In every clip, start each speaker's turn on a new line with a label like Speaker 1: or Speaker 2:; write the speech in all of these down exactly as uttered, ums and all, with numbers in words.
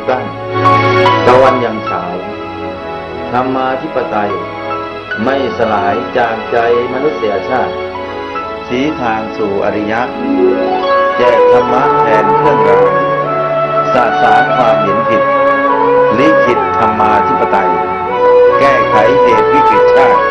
Speaker 1: กั้นตะวันยังฉายธรรมาธิปไตยไม่สลายจากใจมนุษยชาติชี้ทางสู่อริยะแจกธรรมะแทนเครื่องรางสาสารความเห็นผิดลิขิตธรรมาธิปไตยแก้ไขเหตุวิกฤตชาติ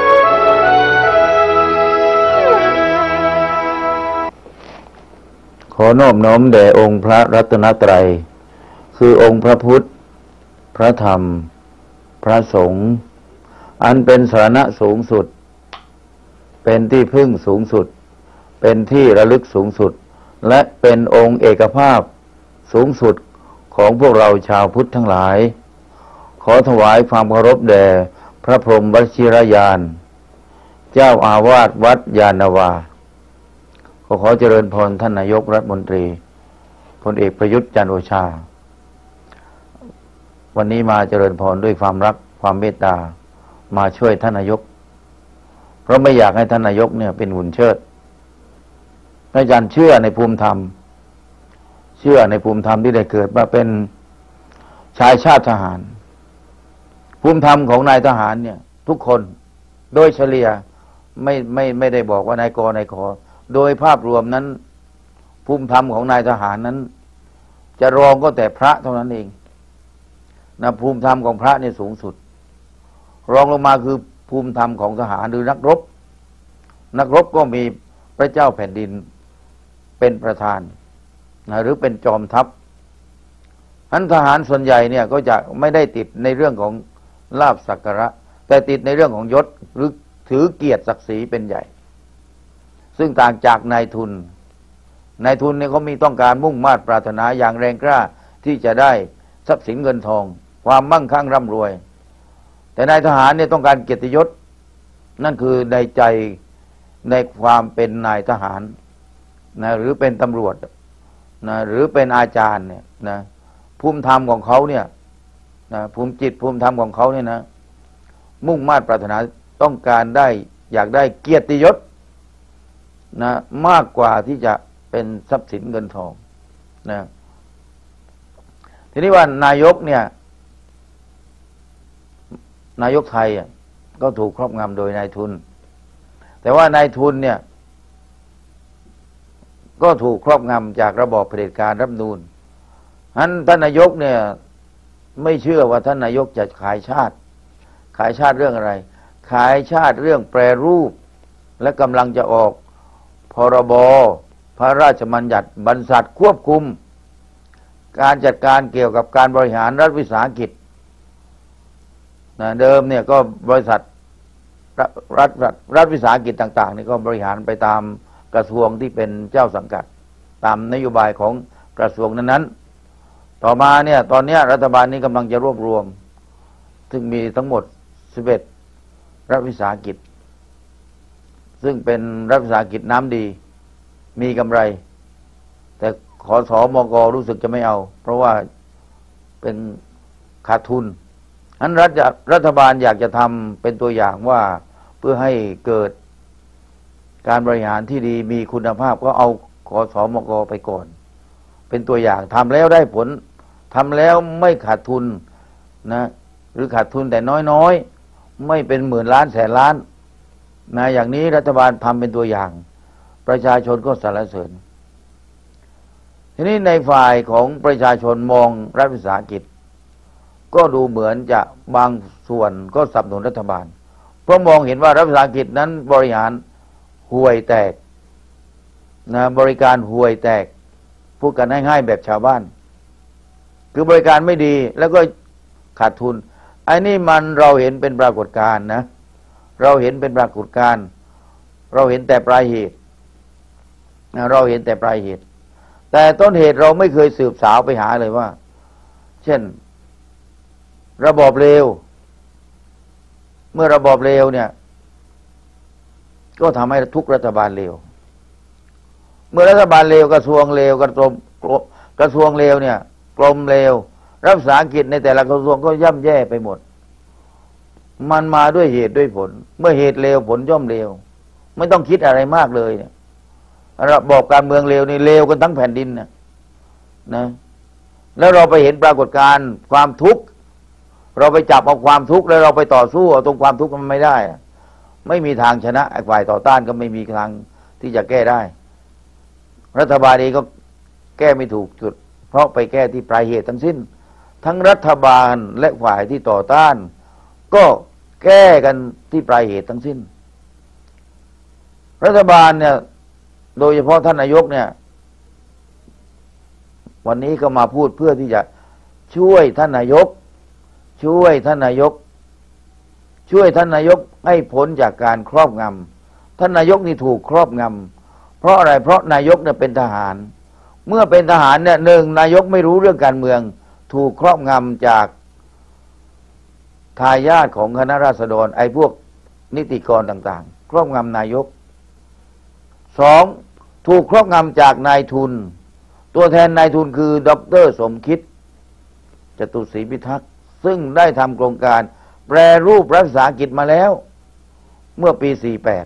Speaker 1: ขอนอบน้อมแด่องค์พระรัตนตรัยคือองค์พระพุทธพระธรรมพระสงฆ์อันเป็นสรณะสูงสุดเป็นที่พึ่งสูงสุดเป็นที่ระลึกสูงสุดและเป็นองค์เอกภาพสูงสุดของพวกเราชาวพุทธทั้งหลายขอถวายความเคารพแด่พระพรหมวชิรยานเจ้าอาวาสวัดยานนาวาขอขอเจริญพรท่านนายกรัฐมนตรีพลเอกประยุทธ์จันทร์โอชาวันนี้มาเจริญพรด้วยความรักความเมตตามาช่วยท่านนายกเพราะไม่อยากให้ท่านนายกเนี่ยเป็นหุ่นเชิดอาจารย์เชื่อในภูมิธรรมเชื่อในภูมิธรรมที่ได้เกิดมาเป็นชายชาติทหารภูมิธรรมของนายทหารเนี่ยทุกคนโดยเฉลี่ยไม่ไม่ไม่ได้บอกว่านายกนายขอโดยภาพรวมนั้นภูมิธรรมของนายทหารนั้นจะรองก็แต่พระเท่านั้นเองนะภูมิธรรมของพระเนี่ยสูงสุดรองลงมาคือภูมิธรรมของทหารหรือนักรบนักรบก็มีพระเจ้าแผ่นดินเป็นประธานนะหรือเป็นจอมทัพนั้นทหารส่วนใหญ่เนี่ยก็จะไม่ได้ติดในเรื่องของลาภสักการะแต่ติดในเรื่องของยศหรือถือเกียรติศักดิ์ศรีเป็นใหญ่ซึ่งต่างจากนายทุนนายทุนเนี่ยเขามีต้องการมุ่งมา่ปรารถนาอย่างแรงกล้าที่จะได้ทรัพย์สินเงินทองความมั่งคั่งร่ำรวยแต่นายทหารเนี่ยต้องการเกียรติยศนั่นคือในใจในความเป็นนายทหารนะหรือเป็นตำรวจนะหรือเป็นอาจารย์เนี่ยนะภูมิธรรมของเขาเนี่ยนะภูมิจิตภูมิธรรมของเขาเนี่ยนะมุ่งมา่ปรารถนาต้องการได้อยากได้เกียรติยศนะมากกว่าที่จะเป็นทรัพย์สินเงินทองนะทีนี้ว่านายกเนี่ยนายกไทยก็ถูกครอบงำโดยนายทุนแต่ว่านายทุนเนี่ยก็ถูกครอบงำจากระบอบเผด็จการรัฐธรรมนูญฉะนั้นท่านนายกเนี่ยไม่เชื่อว่าท่านนายกจะขายชาติขายชาติเรื่องอะไรขายชาติเรื่องแปรรูปและกำลังจะออกพรบพระราชบัญญัติบรรษัทควบคุมการจัดการเกี่ยวกับการบริหารรัฐวิสาหกิจนะเดิมเนี่ยก็บริษัทรัฐรัฐรัฐวิสาหกิจต่างๆนี่ก็บริหารไปตามกระทรวงที่เป็นเจ้าสังกัดตามนโยบายของกระทรวงนั้นๆต่อมาเนี่ยตอนนี้รัฐบาลนี้กำลังจะรวบรวมซึ่งมีทั้งหมดสิบเอ็ดรัฐวิสาหกิจซึ่งเป็นรัฐวิสาหกิจน้ำดีมีกำไรแต่ขอสมกรู้สึกจะไม่เอาเพราะว่าเป็นขาดทุนนั้นรัฐรัฐบาลอยากจะทำเป็นตัวอย่างว่าเพื่อให้เกิดการบริหารที่ดีมีคุณภาพก็เอาขอสมกไปก่อนเป็นตัวอย่างทำแล้วได้ผลทำแล้วไม่ขาดทุนนะหรือขาดทุนแต่น้อยๆไม่เป็นหมื่นล้านแสนล้านนะอย่างนี้รัฐบาลทำเป็นตัวอย่างประชาชนก็สรรเสริญทีนี้ในฝ่ายของประชาชนมองรัฐวิสาหกิจก็ดูเหมือนจะบางส่วนก็สนับสนุนรัฐบาลเพราะมองเห็นว่ารัฐวิสาหกิจนั้นบริหารห่วยแตกนะบริการห่วยแตกพูดกันง่ายๆแบบชาวบ้านคือบริการไม่ดีแล้วก็ขาดทุนไอ้นี่มันเราเห็นเป็นปรากฏการณ์นะเราเห็นเป็นปรากฏการณ์เราเห็นแต่ปลายเหตุนะเราเห็นแต่ปลายเหตุแต่ต้นเหตุเราไม่เคยสืบสาวไปหาเลยว่าเช่นระบอบเลวเมื่อระบอบเลวเนี่ยก็ทำให้ทุกรัฐบาลเลวเมื่อรัฐบาลเลวกระทรวงเลวกระทรวงกระทรวงเลวเนี่ยกรมเลวรัฐวิสาหกิจในแต่ละกระทรวงก็ย่ำแย่ไปหมดมันมาด้วยเหตุด้วยผลเมื่อเหตุเลวผลย่อมเลวไม่ต้องคิดอะไรมากเลยเนี่ยระบอบการเมืองเลวนี่เลวกันทั้งแผ่นดินนะนะแล้วเราไปเห็นปรากฏการณ์ความทุกข์เราไปจับเอาความทุกข์แล้วเราไปต่อสู้เอาตรงความทุกข์มันไม่ได้ไม่มีทางชนะไอ้ฝ่ายต่อต้านก็ไม่มีทางที่จะแก้ได้รัฐบาลเองก็แก้ไม่ถูกจุดเพราะไปแก้ที่ปลายเหตุทั้งสิ้นทั้งรัฐบาลและฝ่ายที่ต่อต้านก็แก้กันที่ปลายเหตุทั้งสิ้นรัฐบาลเนี่ยโดยเฉพาะท่านนายกเนี่ยวันนี้ก็มาพูดเพื่อที่จะช่วยท่านนายกช่วยท่านนายกช่วยท่านนายกให้พ้นจากการครอบงำท่านนายกนี่ถูกครอบงำเพราะอะไรเพราะนายกเนี่ยเป็นทหารเมื่อเป็นทหารเนี่ยหนึ่งนายกไม่รู้เรื่องการเมืองถูกครอบงำจากทายาทของคณะราษฎรไอ้พวกนิติกรต่างๆครอบงำนายกสองถูกครอบงำจากนายทุนตัวแทนนายทุนคือดร.สมคิดจตุศรีพิทักษ์ซึ่งได้ทำโครงการแปรรูปรัฐวิสาหกิจมาแล้วเมื่อปีสี่แปด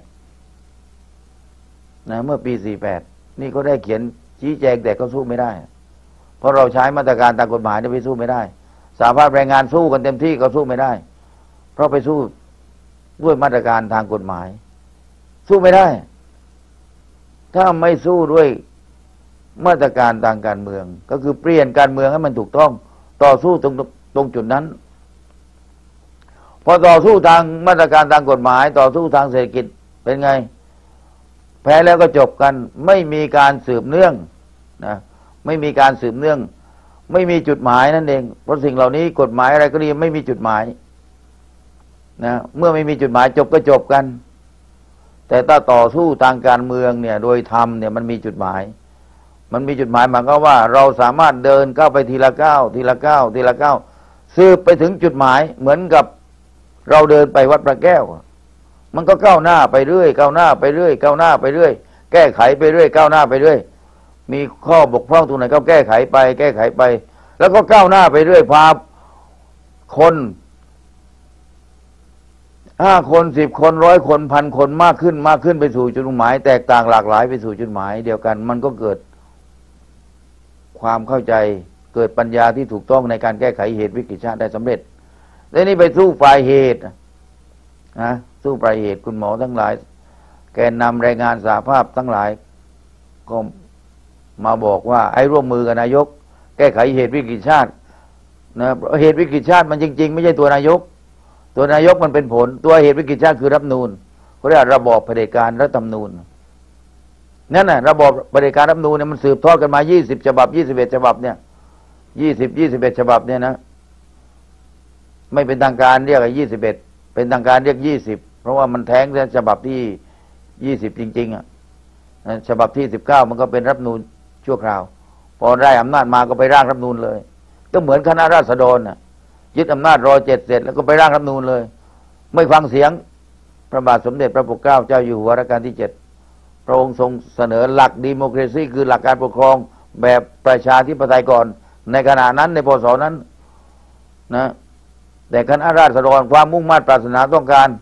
Speaker 1: นะเมื่อปีสี่แปดนี่ก็ได้เขียนชี้แจงแต่ก็สู้ไม่ได้เพราะเราใช้มาตรการตามกฎหมายเนี่ยไปสู้ไม่ได้สหภาพแรงงานสู้กันเต็มที่ก็สู้ไม่ได้เพราะไปสู้ด้วยมาตรการทางกฎหมายสู้ไม่ได้ถ้าไม่สู้ด้วยมาตรการทางการเมืองก็คือเปลี่ยนการเมืองให้มันถูกต้องต่อสู้ตรงตรงจุดนั้นพอต่อสู้ทางมาตรการทางกฎหมายต่อสู้ทางเศรษฐกิจเป็นไงแพ้แล้วก็จบกันไม่มีการสืบเนื่องนะไม่มีการสืบเนื่องไม่มีจุดหมายนั่นเองเพราะสิ่งเหล่านี้กฎหมายอะไรก็ดีไม่มีจุดหมายนะเมื่อไม่มีจุดหมายจบก็จบกันแต่ถ้าต่อสู้ทางการเมืองเนี่ยโดยธรรมเนี่ยมันมีจุดหมายมันมีจุดหมายหมายก็ว่าเราสามารถเดินก้าวไปทีละก้าวทีละก้าวทีละก้าวสืบไปถึงจุดหมายเหมือนกับเราเดินไปวัดพระแก้วมันก็ก้าวหน้าไปเรื่อยก้าวหน้าไปเรื่อยก้าวหน้าไปเรื่อยแก้ไขไปเรื่อยก้าวหน้าไปเรื่อยมีข้อบกพร่องตรงไหนก็แก้ไขไปแก้ไขไปแล้วก็ก้าวหน้าไปเรื่อยพาคนห้าคนสิบคนร้อยคนพันคนมากขึ้นมากขึ้นไปสู่จุดหมายแตกต่างหลากหลายไปสู่จุดหมายเดียวกันมันก็เกิดความเข้าใจเกิดปัญญาที่ถูกต้องในการแก้ไขเหตุวิกฤตชาติได้สำเร็จและนี่ไปสู้ปลายเหตุนะสู้ปลายเหตุคุณหมอทั้งหลายแกนนำแรงงานสหภาพทั้งหลายก็มาบอกว่าไอ้ร่วมมือกับนายกแก้ไขเหตุวิกฤตชาตินะเหตุวิกฤตชาติมันจริงๆไม่ใช่ตัวนายกตัวนายกมันเป็นผลตัวเหตุวิกฤตชาติคือรัฐธรรมนูญเขาเรียกระบอบเผด็จการรัฐธรรมนูญนั่นน่ะระบอบเผด็จการรัฐธรรมนูญเนี่ยมันสืบทอดกันมายี่สิบฉบับยี่สิบเอ็ดฉบับเนี่ยยี่สิบยี่สิบเอ็ดฉบับเนี่ยนะไม่เป็นทางการเรียกยี่สิบเอ็ดเป็นทางการเรียกยี่สิบเพราะว่ามันแท้งฉบับที่ยี่สิบจริงๆอ่ะฉบับที่สิบเก้ามันก็เป็นรัฐธรรมนูญชั่วคราวพอได้อำนาจมาก็ไปร่างรัฐธรรมนูญเลยก็เหมือนคณะราษฎรน่ะยึดอำนาจรอเจ็ดเสร็จแล้วก็ไปร่างรัฐธรรมนูญเลยไม่ฟังเสียงพระบาทสมเด็จพระปกเกล้าเจ้าอยู่หัวรัชกาลที่เจ็ดพระองค์ทรงเสนอหลักดิโมคราซีคือหลักการปกครองแบบประชาธิปไตยก่อนในขณะนั้นในพศนั้นนะแต่คณะราษฎรความมุ่งมั่นปรารถนาต้องการ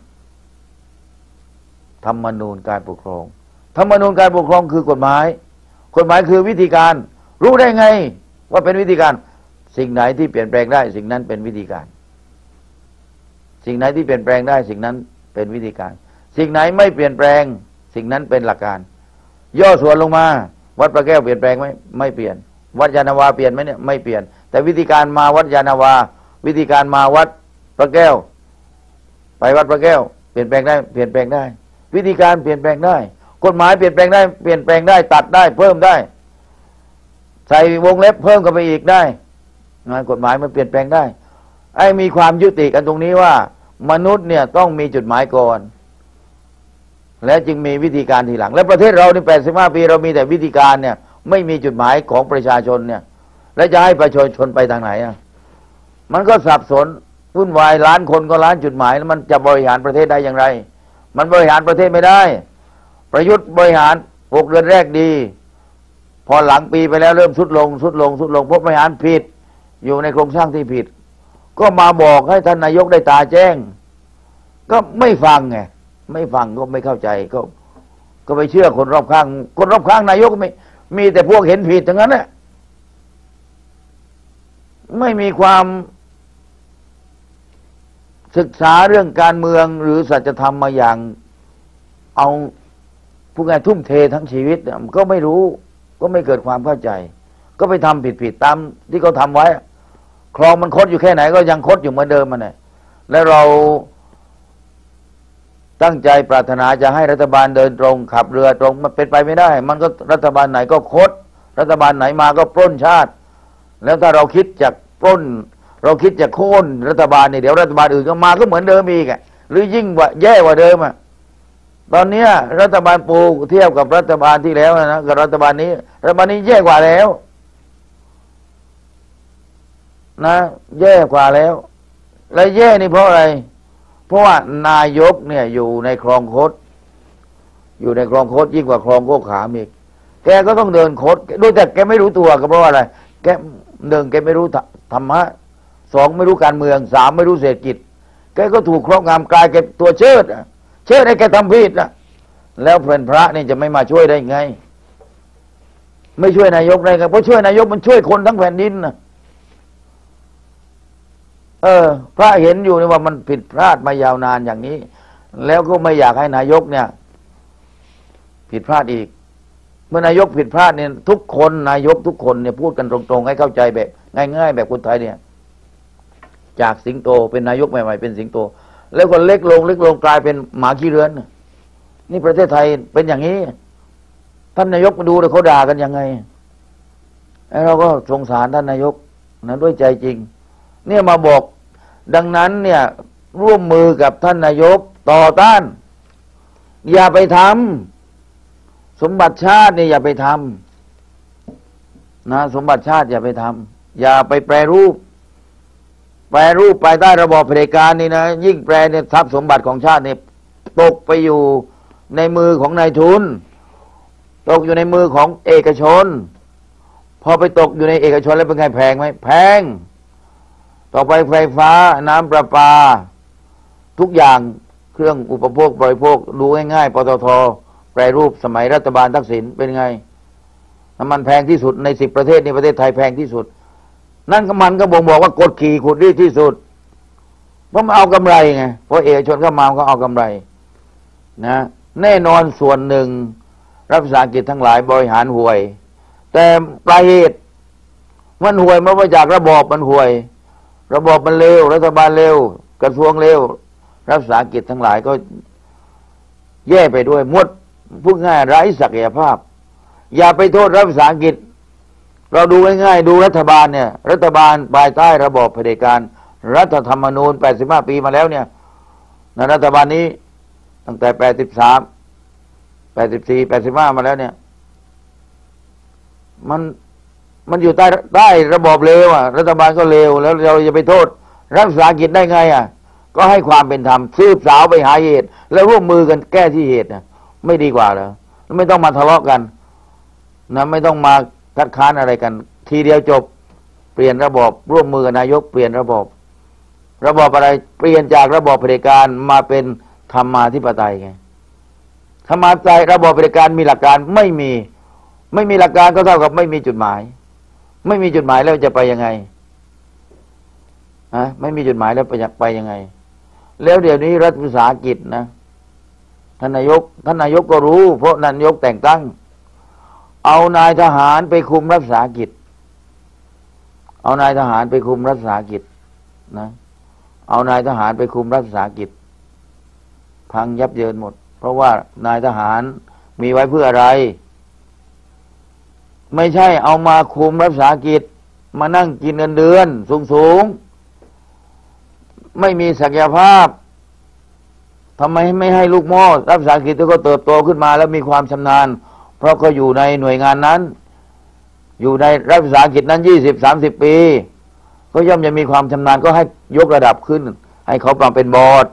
Speaker 1: ธรรมนูญการปกครองธรรมนูญการปกครองคือกฎหมายกฎหมายคือวิธีการรู้ได้ไงว่าเป็นวิธีการสิ่งไหนที่เปลี่ยนแปลงได้สิ่งนั้นเป็นวิธีการสิ่งไหนที่เปลี่ยนแปลงได้สิ่งนั้นเป็นวิธีการสิ่งไหนไม่เปลี่ยนแปลงสิ่งนั้นเป็นหลักการย่อส่วนลงมาวัดพระแก้วเปลี่ยนแปลงไหมไม่เปลี่ยนวัดยานนาวาเปลี่ยนไหมเนี่ยไม่เปลี่ยนแต่วิธีการมาวัดยานนาวาวิธีการมาวัดพระแก้วไปวัดพระแก้วเปลี่ยนแปลงได้เปลี่ยนแปลงได้วิธีการเปลี่ยนแปลงได้กฎหมายเปลี่ยนแปลงได้เปลี่ยนแปลงได้ตัดได้เพิ่มได้ใส่วงเล็บเพิ่มเข้าไปอีกได้กฎหมายมันเปลี่ยนแปลงได้ไอ้มีความยุติกันตรงนี้ว่ามนุษย์เนี่ยต้องมีจุดหมายก่อนและจึงมีวิธีการทีหลังและประเทศเราในแปดสิบห้าปีเรามีแต่วิธีการเนี่ยไม่มีจุดหมายของประชาชนเนี่ยแล้วจะให้ประชาชนไปทางไหนอ่ะมันก็สับสนวุ่นวายล้านคนก็ล้านจุดหมายแล้วมันจะบริหารประเทศได้อย่างไรมันบริหารประเทศไม่ได้ประยุทธ์บริหารหกเดือนแรกดีพอหลังปีไปแล้วเริ่มสุดลงสุดลงสุดลงเพราะบริหารผิดอยู่ในโครงสร้างที่ผิดก็มาบอกให้ท่านนายกได้ตาแจ้งก็ไม่ฟังไงไม่ฟังก็ไม่เข้าใจก็ก็ไปเชื่อคนรอบข้างคนรอบข้างนายกไม่มีแต่พวกเห็นผิดทั้งนั้นแหละไม่มีความศึกษาเรื่องการเมืองหรือสัจธรรมมาอย่างเอาผู้งานทุ่มเททั้งชีวิตก็ไม่รู้ก็ไม่เกิดความเข้าใจ ก็ไปทำผิดๆตามที่เขาทำไว้คลองมันคดอยู่แค่ไหนก็ยังคดอยู่เหมือนเดิมมันเนี่ยแล้วเราตั้งใจปรารถนาจะให้รัฐบาลเดินตรงขับเรือตรงมันเป็นไปไม่ได้ มันก็รัฐบาลไหนก็คดรัฐบาลไหนมาก็ปล้นชาติแล้วถ้าเราคิดจากปล้นเราคิดจะโค่นรัฐบาลเนี่ยเดี๋ยวรัฐบาลอื่นก็มาก็เหมือนเดิมอีกอ่ะหรือยิ่งกว่าแย่กว่าเดิมอ่ะตอนนี้รัฐบาลปูเทียบกับรัฐบาลที่แล้วนะกับรัฐบาลนี้รัฐบาลนี้แย่กว่าแล้วนะแย่กว่าแล้วและแย่นี่เพราะอะไรเพราะว่านายกเนี่ยอยู่ในคลองคดอยู่ในคลองคดยิ่งกว่าคลองโคกขามอีกแกก็ต้องเดินคดด้วยแต่แกไม่รู้ตัวก็เพราะว่าอะไรแกหนึ่งแกไม่รู้ธรรมะสองไม่รู้การเมืองสามไม่รู้เศรษฐกิจแกก็ถูกครอบงำกลายเป็นตัวเชิดเชิดให้แกทำผิดนะแล้วเป็นพระนี่จะไม่มาช่วยได้ไงไม่ช่วยนายกได้ไงเพราะช่วยนายกมันช่วยคนทั้งแผ่นดินนะเออพระเห็นอยู่นี่ว่ามันผิดพลาดมายาวนานอย่างนี้แล้วก็ไม่อยากให้นายกเนี่ยผิดพลาดอีกเมื่อนายกผิดพลาดเนี่ยทุกคนนายกทุกคนเนี่ยพูดกันตรงๆให้เข้าใจแบบง่ายๆแบบคนไทยเนี่ยจากสิงโตเป็นนายกใหม่ๆเป็นสิงโตแล้วก็เล็กลงเล็กลงกลายเป็นหมาขี้เรือนนี่ประเทศไทยเป็นอย่างนี้ท่านนายกมาดูเลยเขาด่ากันยังไงแล้วเราก็สงสารท่านนายกนะด้วยใจจริงเนี่ยมาบอกดังนั้นเนี่ยร่วมมือกับท่านนายกต่อต้านอย่าไปทำสมบัติชาติเนี่ยอย่าไปทำนะสมบัติชาติอย่าไปทำอย่าไปแปรรูปแปรรูปไปใต้ระบอบเผด็จการนี่นะยิ่งแปรเนี่ยทรัพย์สมบัติของชาติเนี่ยตกไปอยู่ในมือของนายทุนตกอยู่ในมือของเอกชนพอไปตกอยู่ในเอกชนแล้วเป็นไงแพงไหมแพงต่อไปไฟฟ้าน้ำประปาทุกอย่างเครื่องอุปโภคบริโภคดูง่ายๆปตท.แปรรูปสมัยรัฐบาลทักษิณเป็นไงน้ำมันแพงที่สุดในสิบประเทศในประเทศไทยแพงที่สุดนั่นก็มันก็บ่งบอกว่ากดขี่ขุดรีดที่สุดเพราะมันเอากำไรไงเพราะเอกชนเข้ามาก็เอากำไรนะแน่นอนส่วนหนึ่งรัฐวิสาหกิจทั้งหลายบริหารห่วยแต่ปลายเหตุมันห่วยมาจากระบอบมันห่วยระบอบมันเลวรัฐบาลเลวกระทรวงเลวรัฐวิสาหกิจทั้งหลายก็แย่ไปด้วยหมดพูดง่ายไร้ศักยภาพอย่าไปโทษรัฐวิสาหกิจเราดูง่ายๆดูรัฐบาลเนี่ยรัฐบาลภายใต้ระบอบเผด็จการรัฐธรรมนูญแปดสิบห้าปีมาแล้วเนี่ยในรัฐบาลนี้ตั้งแต่แปดสิบสาม แปดสิบสี่ แปดสิบห้ามาแล้วเนี่ยมันมันอยู่ใต้ใต้ระบอบเลวอ่ะรัฐบาลก็เลวแล้วเราจะไปโทษรัฐวิสาหกิจได้ไงอ่ะก็ให้ความเป็นธรรมสืบสาวไปหาเหตุแล้วร่วมมือกันแก้ที่เหตุนะไม่ดีกว่าเหรอไม่ต้องมาทะเลาะกันนะไม่ต้องมาคัดค้านอะไรกันทีเดียวจบเปลี่ยนระบอบร่วมมือกับนายกเปลี่ยนระบอบระบอบอะไรเปลี่ยนจากระบอบเผด็จการมาเป็นธรรมาธิปไตยไงธรรมาธิปไตยระบอบเผด็จการมีหลักการไม่มีไม่มีหลักการก็เท่ากับไม่มีจุดหมายไม่มีจุดหมายแล้วจะไปยังไงฮะไม่มีจุดหมายแล้วไปไปยังไงแล้วเดี๋ยวนี้รัฐวิสาหกิจนะท่านนายกท่านนายกก็รู้เพราะนายกแต่งตั้งเอานายทหารไปคุมรัฐวิสาหกิจเอานายทหารไปคุมรัฐวิสาหกิจนะเอานายทหารไปคุมรัฐวิสาหกิจพังยับเยินหมดเพราะว่านายทหารมีไว้เพื่ออะไรไม่ใช่เอามาคุมรัฐวิสาหกิจมานั่งกินเงินเดือนสูงๆไม่มีศักยภาพทำไมไม่ให้ลูกหม้อรัฐวิสาหกิจที่เขาเติบโตขึ้นมาแล้วมีความชำนาญเพราะเขาอยู่ในหน่วยงานนั้นอยู่ในรัฐวิสาหกิจนั้นยี่สิบสามสิบปีก็ย่อมจะมีความชำนาญก็ให้ยกระดับขึ้นให้เขามาเป็นบอร์ด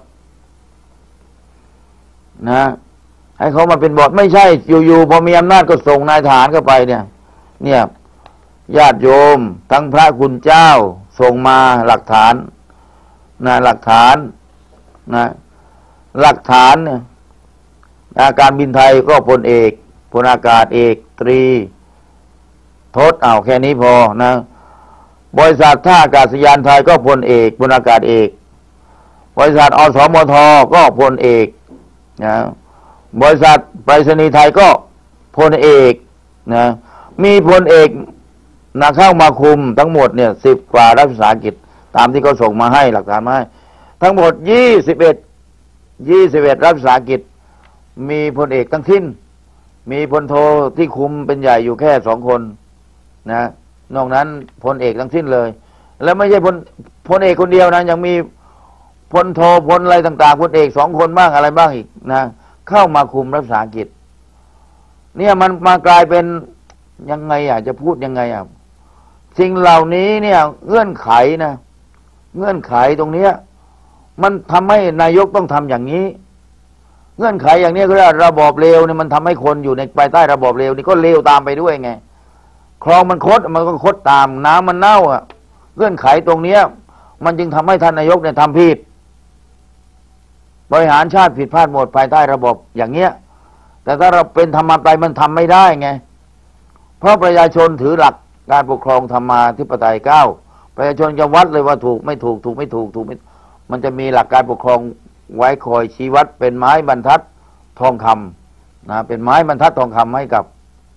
Speaker 1: นะให้เขามาเป็นบอร์ดไม่ใช่อยู่ๆพอมีอำนาจก็ส่งนายทหารเข้าไปเนี่ยเนี่ยญาติโยมทั้งพระคุณเจ้าส่งมาหลักฐานนะหลักฐานนะหลักฐานเนี่ยการบินไทยก็พลเอกพลอากาศเอกตรีทศเอาแค่นี้พอนะบริษัทท่าอากาศยานไทยก็พลเอกพลอากาศเอกบริษัทอสมทก็พลเอกนะบริษัทไปรษณีย์ไทยก็พลเอกนะมีพลเอกนะเข้ามาคุมทั้งหมดเนี่ยสิบกว่ารัฐวิสาหกิจตามที่เขาส่งมาให้หลักฐานมาให้ทั้งหมดยี่สิบเอ็ดยี่สิบเอ็ดรัฐวิสาหกิจมีพลเอกทั้งสิ้นมีพลโทที่คุมเป็นใหญ่อยู่แค่สองคนนะนอกนั้นพลเอกทั้งสิ้นเลยแล้วไม่ใช่พลพลเอกคนเดียวนะยังมีพลโทพลอะไรต่างๆพลเอกสองคนบ้างอะไรบ้างอีกนะเข้ามาคุมรัฐวิสาหกิจเนี่ยมันมากลายเป็นยังไงอ่ะจะพูดยังไงอ่ะสิ่งเหล่านี้เนี่ยเงื่อนไขนะเงื่อนไขตรงเนี้ยมันทำให้นายกต้องทำอย่างนี้เงื่อนไขอย่างนี้ก็เรียกระบอบเลวเนี่ยมันทำให้คนอยู่ในภายใต้ระบอบเลวนี่ก็เลวตามไปด้วยไงคลองมันคดมันก็คดตามน้ำมันเน่าอ่ะเงื่อนไขตรงเนี้ยมันจึงทำให้ท่านนายกเนี่ยทำผิดบริหารชาติผิดพลาดหมดภายใต้ระบบอย่างเงี้ยแต่ถ้าเราเป็นธรรมะไปมันทำไม่ได้ไงเพราะประชาชนถือหลักการปกครองธรรมาธิปไตยเก้าประชาชนจะวัดเลยว่าถูกไม่ถูกถูกไม่ถูกถูกไม่มันจะมีหลักการปกครองไว้คอยชี้วัดเป็นไม้บรรทัดทองคำนะเป็นไม้บรรทัดทองคำให้กับ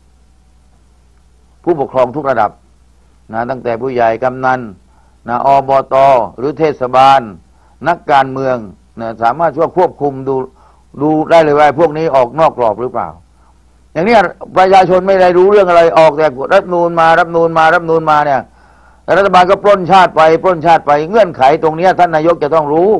Speaker 1: ผู้ปกครองทุกระดับนะตั้งแต่ผู้ใหญ่กำนันนะอบต.หรือเทศบาลนักการเมืองนะสามารถช่วยควบคุมดูดูได้เลยว่าพวกนี้ออกนอกกรอบหรือเปล่าอย่างนี้ประชาชนไม่ได้รู้เรื่องอะไรออกแต่รัฐนูนมารัฐนูนมารัฐนูนมาเนี่ยรัฐบาลก็ปล้นชาติไปปล้นชาติไปเงื่อนไขตรงนี้ท่านนายกจะต้องรู้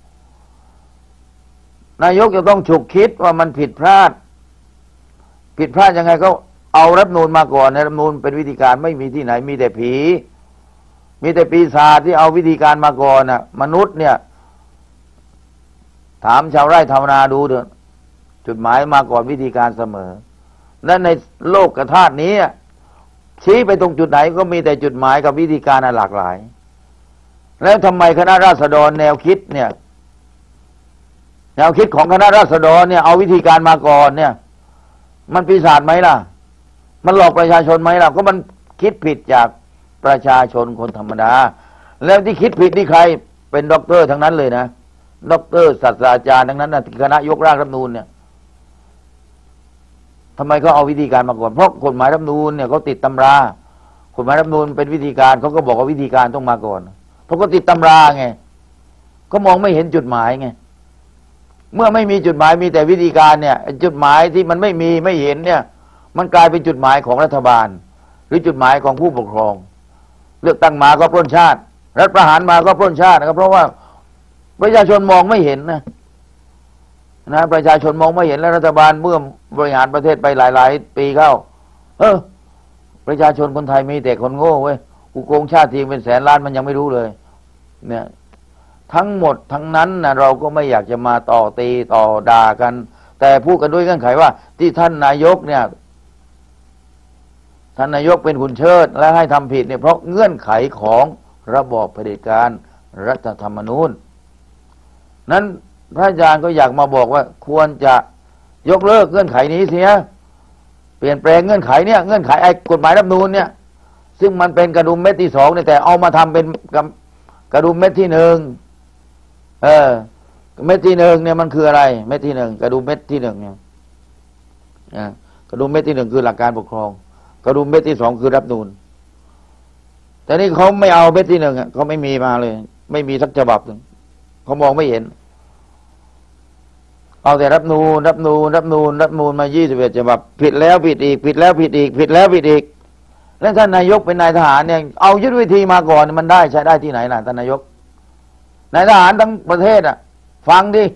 Speaker 1: นายกจะต้องฉุกคิดว่ามันผิดพลาดผิดพลาดยังไงก็เอารัฐนูนมาก่อนในรัฐนูนเป็นวิธีการไม่มีที่ไหนมีแต่ผีมีแต่ปีศาจที่เอาวิธีการมาก่อนน่ะมนุษย์เนี่ยถามชาวไร่ชาวนาดูเถอะจุดหมายมาก่อนวิธีการเสมอและในโลกธาตุนี้ชี้ไปตรงจุดไหนก็มีแต่จุดหมายกับวิธีการหลากหลายแล้วทำไมคณะราษฎรแนวคิดเนี่ยแนวคิดของคณะราษฎรเนี่ยเอาวิธีการมาก่อนเนี่ยมันปีศาจไหมล่ะมันหลอกประชาชนไหมล่ะก็มันคิดผิดจากประชาชนคนธรรมดาแล้วที่คิดผิดนี่ใครเป็นด็อกเตอร์ทั้งนั้นเลยนะด็อกเตอร์ศาสตราจารย์ทั้งนั้นนะคณะยกร่างรัฐธรรมนูญเนี่ยทำไมเขาเอาวิธีการมาก่อนเพราะกฎหมายรัฐธรรมนูญเนี่ยเขาติดตำรากฎหมายรัฐธรรมนูญเป็นวิธีการเขาก็บอกว่าวิธีการต้องมาก่อนเพราะเขาติดตำราไงเขามองไม่เห็นจุดหมายไงเมื่อไม่มีจุดหมายมีแต่วิธีการเนี่ยจุดหมายที่มันไม่มีไม่เห็นเนี่ยมันกลายเป็นจุดหมายของรัฐบาลหรือจุดหมายของผู้ปกครองเลือกตั้งมาก็ปล้นชาติรัฐประหารมาก็ปล้นชาตินะครับเพราะว่าประชาชนมองไม่เห็นนะนะประชาชนมองไม่เห็นแล้วรัฐบาลเมื่อบริหารประเทศไปหลายๆปีเข้าเออประชาชนคนไทยมีแต่คนโง่เว้ยกูโกงชาติทีเป็นแสนล้านมันยังไม่รู้เลยเนี่ยทั้งหมดทั้งนั้นนะเราก็ไม่อยากจะมาต่อตีต่อด่ากันแต่พูดกันด้วยเงื่อนไขว่าที่ท่านนายกเนี่ยท่านนายกเป็นหุ่นเชิดและให้ทำผิดเนี่ยเพราะเงื่อนไขของระบอบเผด็จการรัฐธรรมนูญนั้นพระอาจารย์ก็อยากมาบอกว่าควรจะยกเลิกเงื่อนไขนี้เสียเปลี่ยนแปลงเงื่อนไขเนี่ยเงื่อนไขไอ้กฎหมายรัฐธรรมนูญเนี่ยซึ่งมันเป็นกระดุมเม็ดที่สองเนี่ยแต่เอามาทำเป็นกระดุมเม็ดที่หนึ่งเออเม็ดที่หนึ่งเนี่ยมันคืออะไรเม็ดที่หนึ่งกระดุมเม็ดที่หนึ่งเนี่ยกระดุมเม็ดที่หนึ่งคือหลักการปกครองกระดุมเม็ดที่สองคือรัฐธรรมนูญแต่นี่เขาไม่เอาเม็ดที่หนึ่งเขาไม่มีมาเลยไม่มีสักฉบับหนึ่งเขามองไม่เห็นเอาแต่รัฐธรรมนูญรัฐธรรมนูญรัฐธรรมนูญรัฐธรรมนูญมายี่สิบเอ็ดฉบับผิดแล้วผิดอีกผิดแล้วผิดอีกผิดแล้วผิดอีกแล้วท่านนายกเป็นนายทหารเนี่ยเอายุทธวิธีมาก่อนมันได้ใช้ได้ที่ไหนล่ะท่านนายกนายทหารทั้งประเทศอ่ะฟังดิ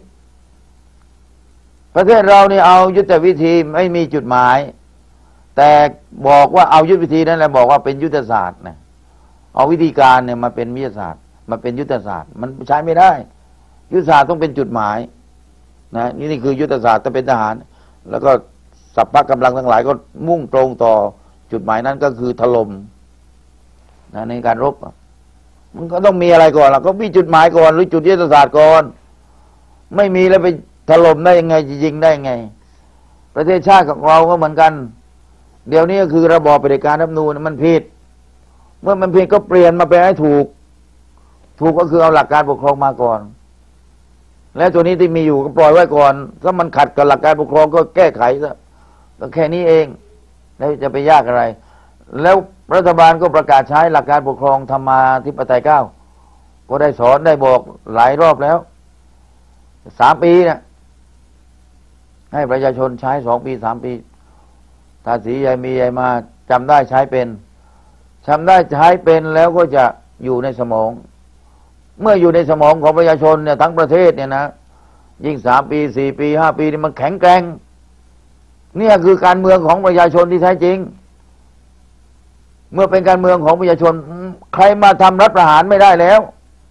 Speaker 1: ประเทศเรานี่เอายุทธวิธีไม่มีจุดหมายแต่บอกว่าเอายุทธวิธีนั่นแหละบอกว่าเป็นยุทธศาสตร์นะเอาวิธีการเนี่ยมาเป็นวิทยาศาสตร์มาเป็นยุทธศาสตร์มันใช้ไม่ได้ยุทธศาสตร์ต้องเป็นจุดหมายนะนี่นี่คือยุทธศาสตร์ถ้าเป็นทหารแล้วก็สัพพะกำลังทั้งหลายก็มุ่งตรงต่อจุดหมายนั้นก็คือถล่มนะในการรบมันก็ต้องมีอะไรก่อนล่ะก็มีจุดหมายก่อนหรือจุดยุทธศาสตร์ก่อนไม่มีแล้วไปถล่มได้ยังไงยิงได้ยังไงประเทศชาติของเราก็เหมือนกันเดี๋ยวนี้ก็คือระบอบเผด็จการรัฐธรรมนูญมันผิดเมื่อมันผิดก็เปลี่ยนมาเป็นให้ถูกถูกก็คือเอาหลักการปกครองมาก่อนแล้วตัวนี้ที่มีอยู่ก็ปล่อยไว้ก่อนถ้ามันขัดกับหลักการปกครองก็แก้ไขซะก็แค่นี้เองแล้วจะไปยากอะไรแล้วรัฐบาลก็ประกาศใช้หลักการปกครองธรรมาธิปไตยเก้าก็ได้สอนได้บอกหลายรอบแล้วสามปีเนี่ยให้ประชาชนใช้สองปีสามปีภาษีใหญ่มีใหญ่มาจำได้ใช้เป็นจำได้ใช้เป็นแล้วก็จะอยู่ในสมองเมื่ออยู่ในสมองของประชาชนเนี่ยทั้งประเทศเนี่ยนะยิ่งสามปีสี่ปีห้าปีนี่มันแข็งแกร่งเนี่ยคือการเมืองของประชาชนที่แท้จริงเมื่อเป็นการเมืองของประชาชนใครมาทำรัฐประหารไม่ได้แล้ว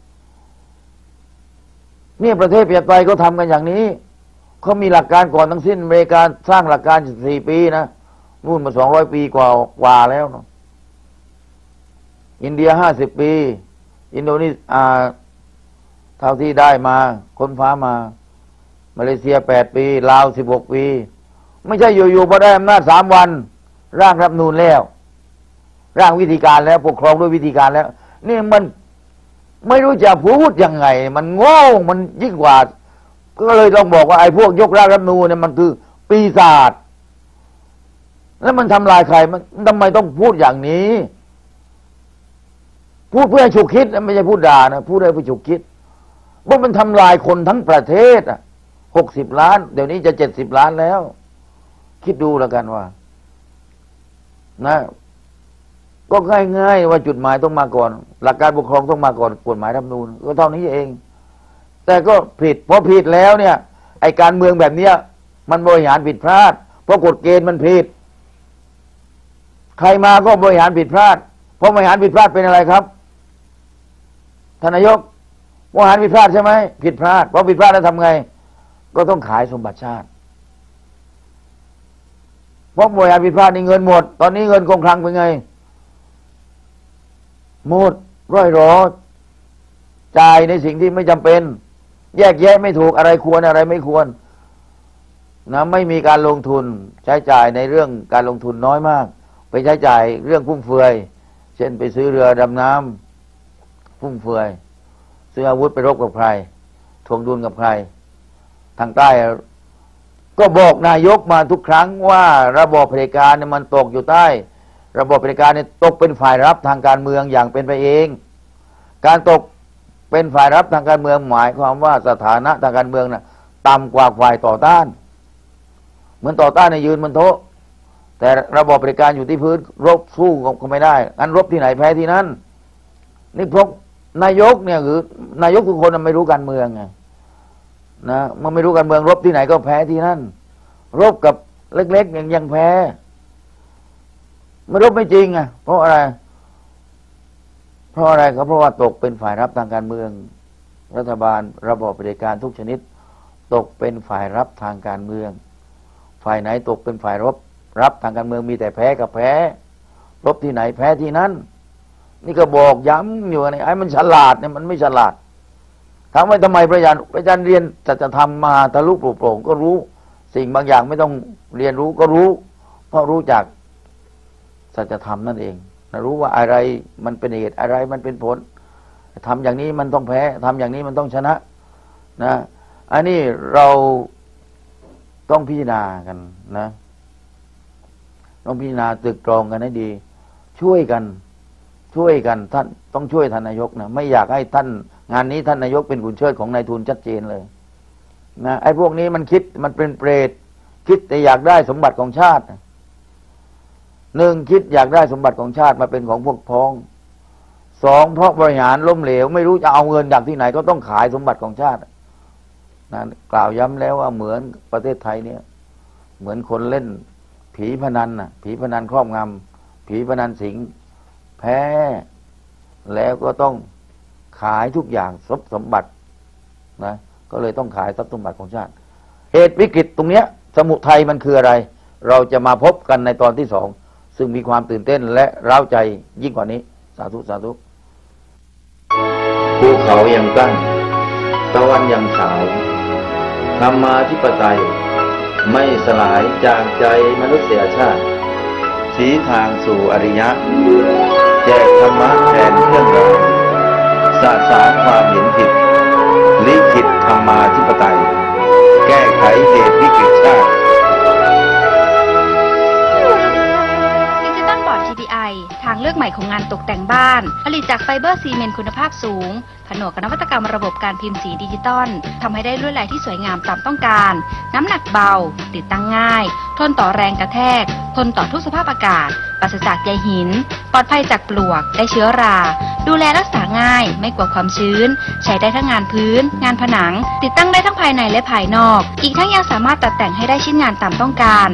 Speaker 1: นี่ประเทศเปลี่ยนไปก็ทำกันอย่างนี้เขามีหลักการก่อนทั้งสิ้นอเมริกาสร้างหลักการสี่ปีนะนู่นมาสองร้อยปีกว่ากว่าแล้วเนาะอินเดียห้าสิบปีอินโดนีเซียเท่าที่ได้มาค้นฟ้ามามาเลเซียแปดปีลาวสิบหกปีไม่ใช่อยู่ๆพอได้อำนาจสามวันร่างรัฐธรรมนูญแล้วร่างวิธีการแล้วปกครองด้วยวิธีการแล้วนี่มันไม่รู้จะพูดยังไงมันโง่มันยิ่งกว่าก็เลยต้องบอกว่าไอ้พวกยกร่างรัฐธรรมนูญเนี่ยมันคือปีศาจแล้วมันทำลายใครมันทำไมต้องพูดอย่างนี้พูดเพื่อให้ฉุกคิดไม่ใช่พูดด่านะพูดให้เพื่อฉุกคิดว่ามันทำลายคนทั้งประเทศอ่ะหกสิบล้านเดี๋ยวนี้จะเจ็ดสิบล้านแล้วคิดดูแล้วกันว่านะก็ง่ายๆว่าจุดหมายต้องมาก่อนหลักการปกครองต้องมาก่อนกฎหมายรัฐธรรมนูญก็เท่านี้เองแต่ก็ผิดเพราะผิดแล้วเนี่ยไอ้การเมืองแบบเนี้ยมันบริหารผิดพลาดเพราะกฎเกณฑ์มันผิดใครมาก็บริหารผิดพลาดเพราะบริหารผิดพลาดเป็นอะไรครับท่านนายกบริหารผิดพลาดใช่ไหมผิดพลาดเพราะผิดพลาดแล้วทำไงก็ต้องขายสมบัติชาติเพราะบริหารผิดพลาดนี่เงินหมดตอนนี้เงินคงคลังเป็นไงหมดร่อยรอจ่ายในสิ่งที่ไม่จำเป็นแยกแยะไม่ถูกอะไรควรอะไรไม่ควรนะไม่มีการลงทุนใช้จ่ายในเรื่องการลงทุนน้อยมากไปใช้จ่ายเรื่องฟุ่มเฟือยเช่นไปซื้อเรือดำน้ำฟุ่มเฟือยซื้ออาวุธไปรบกับใครทวงดุลกับใครทางใต้ก็บอกนายกมาทุกครั้งว่าระบอบเผด็จการเนี่ยมันตกอยู่ใต้ระบอบเผด็จการเนี่ยตกเป็นฝ่ายรับทางการเมืองอย่างเป็นไปเองการตกเป็นฝ่ายรับทางการเมืองหมายความว่าสถานะทางการเมืองน่ะต่ำกว่าฝ่ายต่อต้านเหมือนต่อต้านในยืนบนโต๊ะแต่ระบอบเผด็จการอยู่ที่พื้นรบสู้ก็ไม่ได้งั้นรบที่ไหนแพ้ที่นั่นนี่พวกนายกเนี่ยคือนายกทุกคนไม่รู้การเมืองไงนะมันไม่รู้การเมืองรบที่ไหนก็แพ้ที่นั่นรบกับเล็กๆยังยังแพ้ไม่รบไม่จริงอ่ะเพราะอะไรเพราะอะไรก็เพราะว่าตกเป็นฝ่ายรับทางการเมืองรัฐบาลระบอบเผด็จการทุกชนิดตกเป็นฝ่ายรับทางการเมืองฝ่ายไหนตกเป็นฝ่ายรบรับทางการเมืองมีแต่แพ้กับแพ้รบที่ไหนแพ้ที่นั่นนี่ก็บอกย้ำอยู่นี่ไอ้มันฉลาดเนี่ยมันไม่ฉลาดถามว่าทำไมประชาชนประชาชนเรียนจะจะทำมาทะลุปลุกโปร่งก็รู้สิ่งบางอย่างไม่ต้องเรียนรู้ก็รู้เพราะรู้จักสัจธรรมนั่นเองรู้ว่าอะไรมันเป็นเหตุอะไรมันเป็นผลทำอย่างนี้มันต้องแพ้ทำอย่างนี้มันต้องชนะนะอันนี้เราต้องพิจารณากันนะต้องพิจารณาตึกตรองกันให้ดีช่วยกันช่วยกันท่านต้องช่วยท่านนายกนะไม่อยากให้ท่านงานนี้ท่านนายกเป็นขุนเชิดของนายทุนชัดเจนเลยนะไอ้พวกนี้มันคิดมันเป็นเปรตคิดแต่อยากได้สมบัติของชาติหนึ่งคิดอยากได้สมบัติของชาติมาเป็นของพวกพ้องสองเพราะบริหารล้มเหลวไม่รู้จะเอาเงินจากที่ไหนก็ต้องขายสมบัติของชาตินะกล่าวย้ำแล้วว่าเหมือนประเทศไทยเนี่ยเหมือนคนเล่นผีพนันน่ะผีพนันครอบงำผีพนันสิงแพ้แล้วก็ต้องขายทุกอย่างทรัพย์สมบัตินะก็เลยต้องขายทรัพย์สมบัติของชาติเหตุวิกฤตตรงเนี้ยสมุทัยมันคืออะไรเราจะมาพบกันในตอนที่สองซึ่งมีความตื่นเต้นและเร้าใจยิ่งกว่านี้สาธุสาธุภูเขายังตั้งตะวันยังฉายธรรมาธิปไตยไม่สลายจากใจมนุษยชาติชี้ทางสู่อริยะแจกธรรมะแทนเครื่องรางสะสางความเห็นผิดลิขิตธรรมาธิปไตยแก้ไขเหตุวิกฤตชาติ
Speaker 2: ดิจิตอลบอร์ด ที พี ไอ ทางเลือกใหม่ของงานตกแต่งบ้านผลิตจากไฟเบอร์ซีเมนต์คุณภาพสูงผนวกกับนวัตกรรมระบบการพิมพ์สีดิจิตอลทำให้ได้ลวดลายที่สวยงามตามต้องการน้ำหนักเบาติดตั้งง่ายทนต่อแรงกระแทกทนต่อทุกสภาพอากาศปราศจากใยหินปลอดภัยจากปลวกและเชื้อราดูแลรักษาง่ายไม่กลัวความชื้นใช้ได้ทั้งงานพื้นงานผนังติดตั้งได้ทั้งภายในและภายนอกอีกทั้งยังสามารถตัดแต่งให้ได้ชิ้นงานตามต้องการ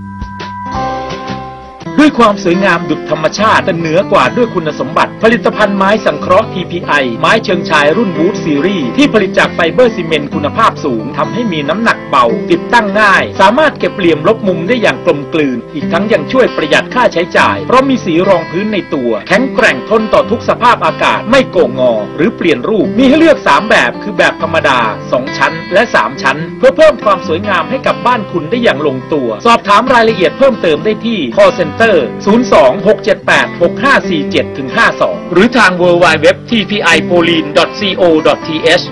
Speaker 3: ด้วยความสวยงามดุจธรรมชาติแต่เหนือกว่าด้วยคุณสมบัติผลิตภัณฑ์ไม้สังเคราะห์ ที พี ไอ ไม้เชิงชายรุ่นวูดซีรีส์ที่ผลิตจากไฟเบอร์ซีเมนต์คุณภาพสูงทำให้มีน้ำหนักเบาติดตั้งง่ายสามารถเก็บเหลี่ยมลบมุมได้อย่างกลมกลืนอีกทั้งยังช่วยประหยัดค่าใช้จ่ายเพราะมีสีรองพื้นในตัวแข็งแกร่งทนต่อทุกสภาพอากาศไม่โก่งงอหรือเปลี่ยนรูปมีให้เลือกสามแบบคือแบบธรรมดาสองชั้นและสามชั้นเพื่อเพิ่มความสวยงามให้กับบ้านคุณได้อย่างลงตัวสอบถามรายละเอียดเพิ่มเติมได้ที่ call center ศูนย์ สอง หก เจ็ด แปด หก ห้า สี่ เจ็ด ห้า สองหรือทาง ดับเบิลยู ดับเบิลยู ดับเบิลยู ดอท ที พี ไอ โพลีน ดอท ซี โอ ดอท ที เอช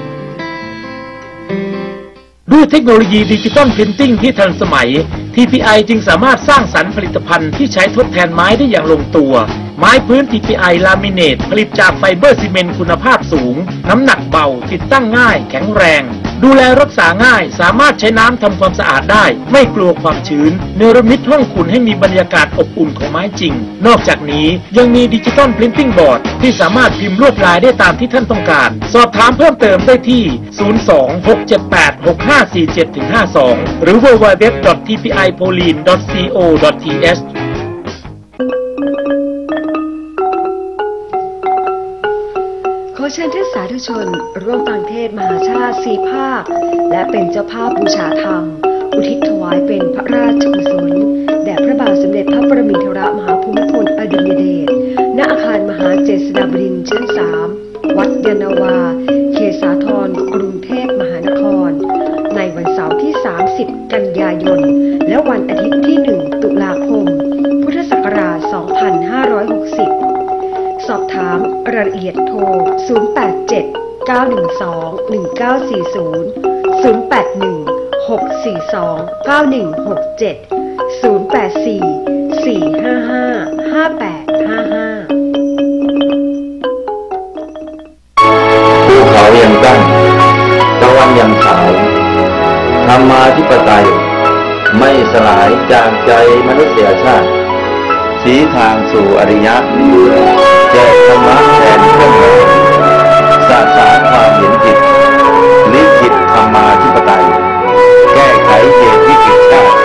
Speaker 3: ด้วยเทคโนโลยีดิจิตอลพรินติ้งที่ทันสมัย ที พี ไอ จึงสามารถสร้างสรรค์ผลิตภัณฑ์ที่ใช้ทดแทนไม้ได้อย่างลงตัวไม้พื้น ที พี ไอ ลามิเนตผลิตจากไฟเบอร์ซีเมนต์คุณภาพสูงน้ำหนักเบาติดตั้งง่ายแข็งแรงดูแลรักษาง่ายสามารถใช้น้ำทำความสะอาดได้ไม่กลัวความชื้นเนรมิตห้องคุณให้มีบรรยากาศอบอุ่นของไม้จริงนอกจากนี้ยังมีดิจิตอลพรินติ้งบอร์ดที่สามารถพิมพ์ลวดลายได้ตามที่ท่านต้องการสอบถามเพิ่มเติมได้ที่ ศูนย์ สอง หก เจ็ด แปด หก ห้า สี่ เจ็ด ห้า สองหรือ ดับเบิลยู ดับเบิลยู ดับเบิลยู ดอท ที พี ไอ โพลีน ดอท ซี โอ ดอท ที เอช
Speaker 4: ขอเชิญท่านสาธุชนร่วมฟังเทศน์มหาชาติสี่ภาคและเป็นเจ้าภาพบูชาธรรมอุทิศถวายเป็นพระราชกุศลแด่พระบาทสมเด็จพระปรมินทรมหาภูมิพลอดุลยเดชณอาคารมหาเจษฎาบดินทร์ชั้นสามวัดยานนาวาเขตสาทรกรุงเทพมหานครในวันเสาร์ที่สามสิบกันยายนและวันอาทิตย์ที่หนึ่งตุลาคมพุทธศักราชสองพันห้าร้อยหกสิบสอบถามรายละเอียดโทร ศูนย์ แปด เจ็ด เก้า หนึ่ง สอง หนึ่ง เก้า สี่ ศูนย์ ศูนย์ แปด หนึ่ง หก สี่ สอง เก้า หนึ่ง หก เจ็ด ศูนย์ แปด สี่ สี่ ห้า ห้า ห้า แปด ห้า ห้า
Speaker 1: ภูเขายังตั้งตะวันยังขาวธรรมาธิปไตยไม่สลายจากใจมนุษยชาติชี้ทางสู่อริยะแจกธรรมะแทนเครื่องรางสะสางความเห็นผิดลิขิตธรรมาธิปไตยแก้ไขเหตุวิกฤตชาติ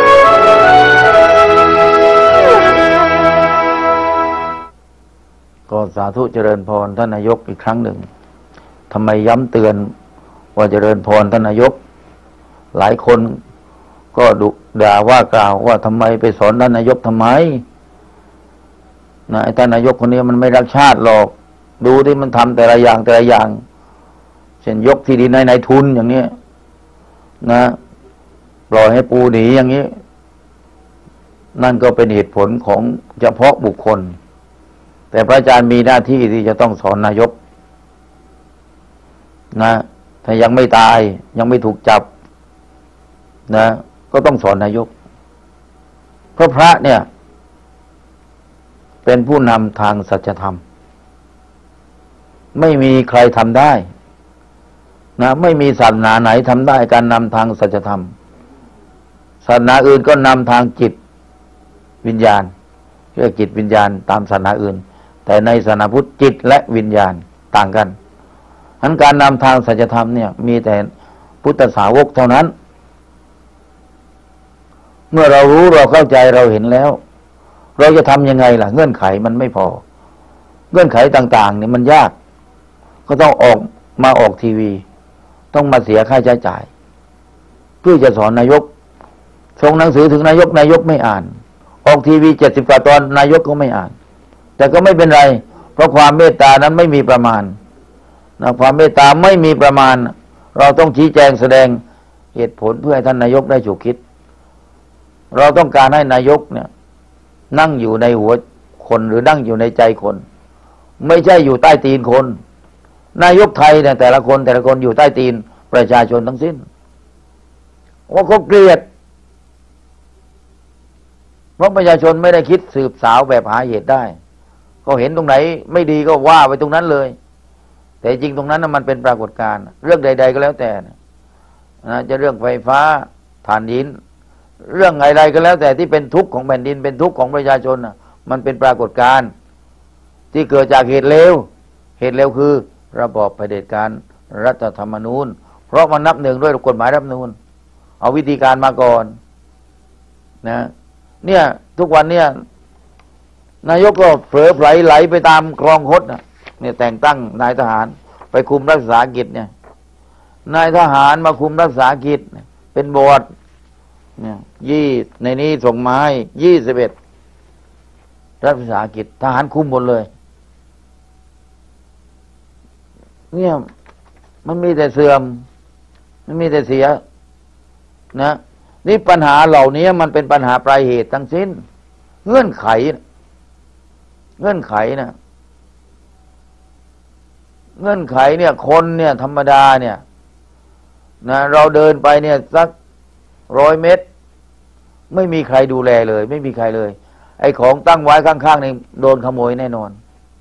Speaker 1: ก็สาธุเจริญพรท่านนายกอีกครั้งหนึ่งทำไมย้ำเตือนว่าเจริญพรท่านนายกหลายคนก็ดุด่าว่ากล่าวว่าทำไมไปสอนท่านนายกทำไมนะไอ้ท่านนายกคนนี้มันไม่รักชาติหรอกดูที่มันทำแต่ละอย่างแต่ละอย่างเช่นยกที่ดินในนายทุนอย่างนี้นะปล่อยให้ปูหนีอย่างนี้นั่นก็เป็นเหตุผลของเฉพาะบุคคลแต่พระอาจารย์มีหน้าที่ที่จะต้องสอนนายกนะถ้ายังไม่ตายยังไม่ถูกจับนะก็ต้องสอนนายกเพราะพระเนี่ยเป็นผู้นำทางสัจธรรมไม่มีใครทำได้นะไม่มีศาสนาไหนทำได้การนำทางสัจธรรมศาสนาอื่นก็นำทางจิตวิญญาณเรียกจิตวิญญาณตามศาสนาอื่นแต่ในศาสนาพุทธจิตและวิญญาณต่างกันฉะนั้นการนำทางสัจธรรมเนี่ยมีแต่พุทธสาวกเท่านั้นเมื่อเรารู้เราเข้าใจเราเห็นแล้วเราจะทำยังไงล่ะเงื่อนไขมันไม่พอเงื่อนไขต่างๆเนี่ยมันยากก็ต้องออกมาออกทีวีต้องมาเสียค่าใช้จ่ายเพื่อจะสอนนายกส่งหนังสือถึงนายกนายกไม่อ่านออกทีวีเจ็ดสิบกว่าตอนนายกก็ไม่อ่านแต่ก็ไม่เป็นไรเพราะความเมตตานั้นไม่มีประมาณนะความเมตตาไม่มีประมาณเราต้องชี้แจงแสดงเหตุผลเพื่อให้ท่านนายกได้ฉุกคิดเราต้องการให้นายกเนี่ยนั่งอยู่ในหัวคนหรือนั่งอยู่ในใจคนไม่ใช่อยู่ใต้ตีนคนนายกไทยเนี่ยแต่ละคนแต่ละคนอยู่ใต้ตีนประชาชนทั้งสิ้นว่าเขาเกลียดเพราะประชาชนไม่ได้คิดสืบสาวแบบหาเหตุได้เขาเห็นตรงไหนไม่ดีก็ว่าไปตรงนั้นเลยแต่จริงตรงนั้นมันเป็นปรากฏการณ์เรื่องใดๆก็แล้วแต่นะจะเรื่องไฟฟ้าถ่านหินเรื่องอะไรก็แล้วแต่ที่เป็นทุกข์ของแผ่นดินเป็นทุกข์ของประชาชนนะมันเป็นปรากฏการณ์ที่เกิดจากเหตุเลวเหตุเลวคือระบอบเผด็จการรัฐธรรมนูญเพราะมันนับหนึ่งด้วยกฎหมายรัฐธรรมนูญเอาวิธีการมาก่อนนะเนี่ยทุกวันเนี่ยนายกก็เผลอไผลไหลไปตามคลองคดนะเนี่ยแต่งตั้งนายทหารไปคุมรักษากิจเนี่ยนายทหารมาคุมรักษากิจเป็นบอร์ดเนี่ยยี่ในนี้ส่งมาให้ยี่สิบเอ็ดรัฐวิสาหกิจทหารคุมหมดเลยเนี่ยมันมีแต่เสื่อมมันมีแต่เสียนะนี่ปัญหาเหล่านี้มันเป็นปัญหาปลายเหตุทั้งสิ้นเงื่อนไขเงื่อนไขนะเงื่อนไขเนี่ยคนเนี่ยธรรมดาเนี่ยนะเราเดินไปเนี่ยสักร้อยเมตรไม่มีใครดูแลเลยไม่มีใครเลยไอ้ของตั้งไว้ข้างๆนี่โดนขโมยแน่นอน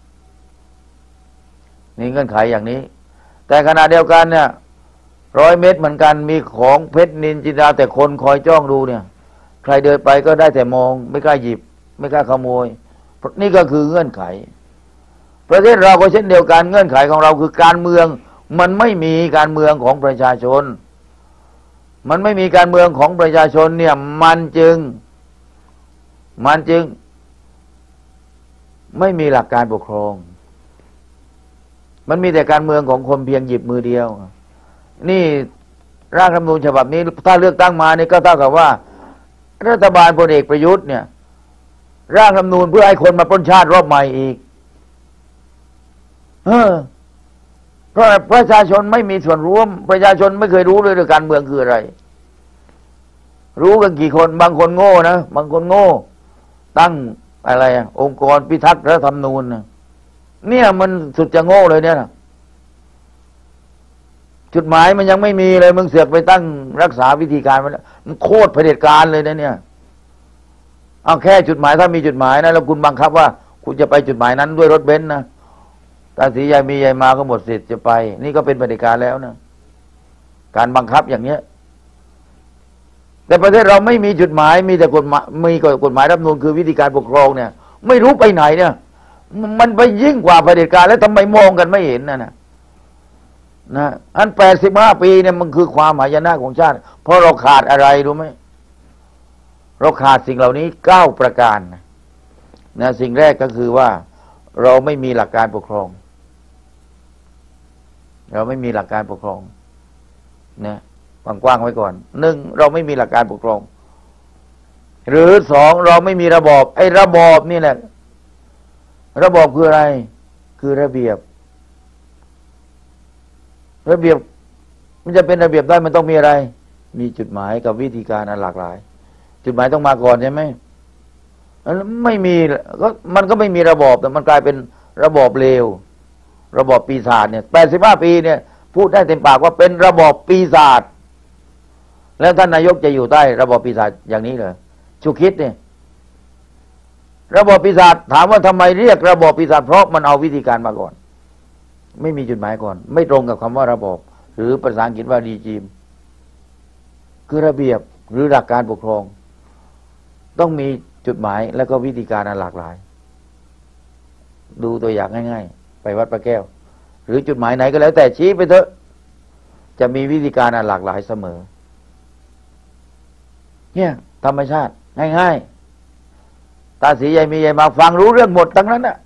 Speaker 1: นี่เงื่อนไขอย่างนี้แต่ขณะเดียวกันเนี่ยร้อยเมตรเหมือนกันมีของเพชรนินจินดาแต่คนคอยจ้องดูเนี่ยใครเดินไปก็ได้แต่มองไม่กล้าหยิบไม่กล้าขโมยนี่ก็คือเงื่อนไขประเทศเราก็เช่นเดียวกันเงื่อนไขของเราคือการเมืองมันไม่มีการเมืองของประชาชนมันไม่มีการเมืองของประชาชนเนี่ยมันจึงมันจึงไม่มีหลักการปกครองมันมีแต่การเมืองของคนเพียงหยิบมือเดียวนี่ร่างรัฐธรรมนูญฉบับนี้ถ้าเลือกตั้งมานี่ก็เท่ากับว่ารัฐบาลพลเอกประยุทธ์เนี่ยร่างรัฐธรรมนูญเพื่อให้คนมาปล้นชาติรอบใหม่อีกเออเพราะประชาชนไม่มีส่วนร่วมประชาชนไม่เคยรู้เลยเรื่องการเมืองคืออะไรรู้กันกี่คนบางคนโง่นะบางคนโง่ตั้งอะไรอะองค์กรพิทักษ์รัฐธรรมนูญนะเนี่ยมันสุดจะโง่เลยเนี่ยนะจุดหมายมันยังไม่มีเลยมึงเสือกไปตั้งรักษาวิธีการมันมันโคตรเผด็จการเลยนะเนี่ยเอาแค่จุดหมายถ้ามีจุดหมายนะแล้วคุณบังคับว่าคุณจะไปจุดหมายนั้นด้วยรถเบนซ์นะตาสียายมียายมาก็หมดสิทธิ์จะไปนี่ก็เป็นเผด็จการแล้วนะการบังคับอย่างเนี้ยแต่ประเทศเราไม่มีจุดหมายมีแต่กฎหมายมีกฎหมายรัฐธรรมนูญคือวิธีการปกครองเนี่ยไม่รู้ไปไหนเนี่ยมันไปยิ่งกว่าเผด็จการแล้วทำไมมองกันไม่เห็นนะนะนะอันแปดสิบห้าปีเนี่ยมันคือความหายนะของชาติเพราะเราขาดอะไรรู้ไหมเราขาดสิ่งเหล่านี้เก้าประการนะนะสิ่งแรกก็คือว่าเราไม่มีหลักการปกครองเราไม่มีหลักการปกครองนะกว้างๆไว้ก่อนหนึ่งเราไม่มีหลักการปกครองหรือสองเราไม่มีระบอบไอ้ระบอบนี่แหละระบอบคืออะไรคือระเบียบระเบียบมันจะเป็นระเบียบได้มันต้องมีอะไรมีจุดหมายกับวิธีการอันหลากหลายจุดหมายต้องมาก่อนใช่ไหมไม่มีก็มันก็ไม่มีระบอบแต่มันกลายเป็นระบอบเลวระบอบปีศาจเนี่ยแปดสิบห้าปีเนี่ยพูดได้เต็มปากว่าเป็นระบอบปีศาจแล้วท่านนายกจะอยู่ใต้ระบอบปีศาจอย่างนี้เหรอชูคิดเนี่ยระบอบปีศาจถามว่าทำไมเรียกระบอบปีศาจเพราะมันเอาวิธีการมาก่อนไม่มีจุดหมายก่อนไม่ตรงกับคำว่าระบอบหรือภาษาอังกฤษว่ารีจิมคือระเบียบหรือหลักการปกครองต้องมีจุดหมายแล้วก็วิธีการอันหลากหลายดูตัวอย่างง่ายๆไปวัดพระแก้วหรือจุดหมายไหนก็แล้วแต่ชี้ไปเถอะจะมีวิธีการอันหลากหลายเสมอเนี่ยธรรมชาติง่ายๆตาสียายมียายมาฟังรู้เรื่องหมดทั้งนั้นน่ะ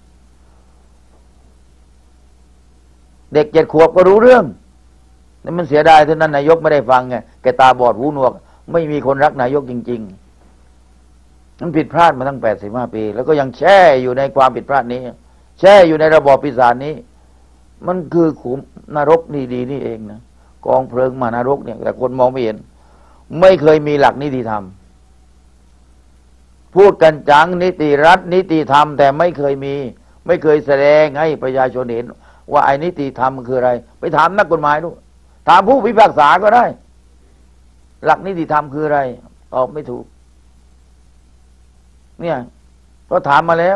Speaker 1: เด็กเจ็ดขวบก็รู้เรื่องนี่มันเสียดายที่นั่นนายกไม่ได้ฟังไงแกตาบอดหูหนวกไม่มีคนรักนายกจริงๆมันผิดพลาดมาตั้งแปดสิบห้าปีแล้วก็ยังแช่อยู่ในความผิดพลาดนี้แช่อยู่ในระบอบปีศาจนี้มันคือขุมนรกนี่ดีนี่เองนะกองเพลิงมานรกเนี่ยแต่คนมองไม่เห็นไม่เคยมีหลักนิติธรรมพูดกันจังนิติรัฐนิติธรรมแต่ไม่เคยมีไม่เคยแสดงให้ประชาชนเห็นว่าไอ้นิติธรรมมันคืออะไร ไปถามนักกฎหมายดูถามผู้พิพากษาก็ได้ หลักนิติธรรมคืออะไรตอบไม่ถูกเนี่ยก็ถามมาแล้ว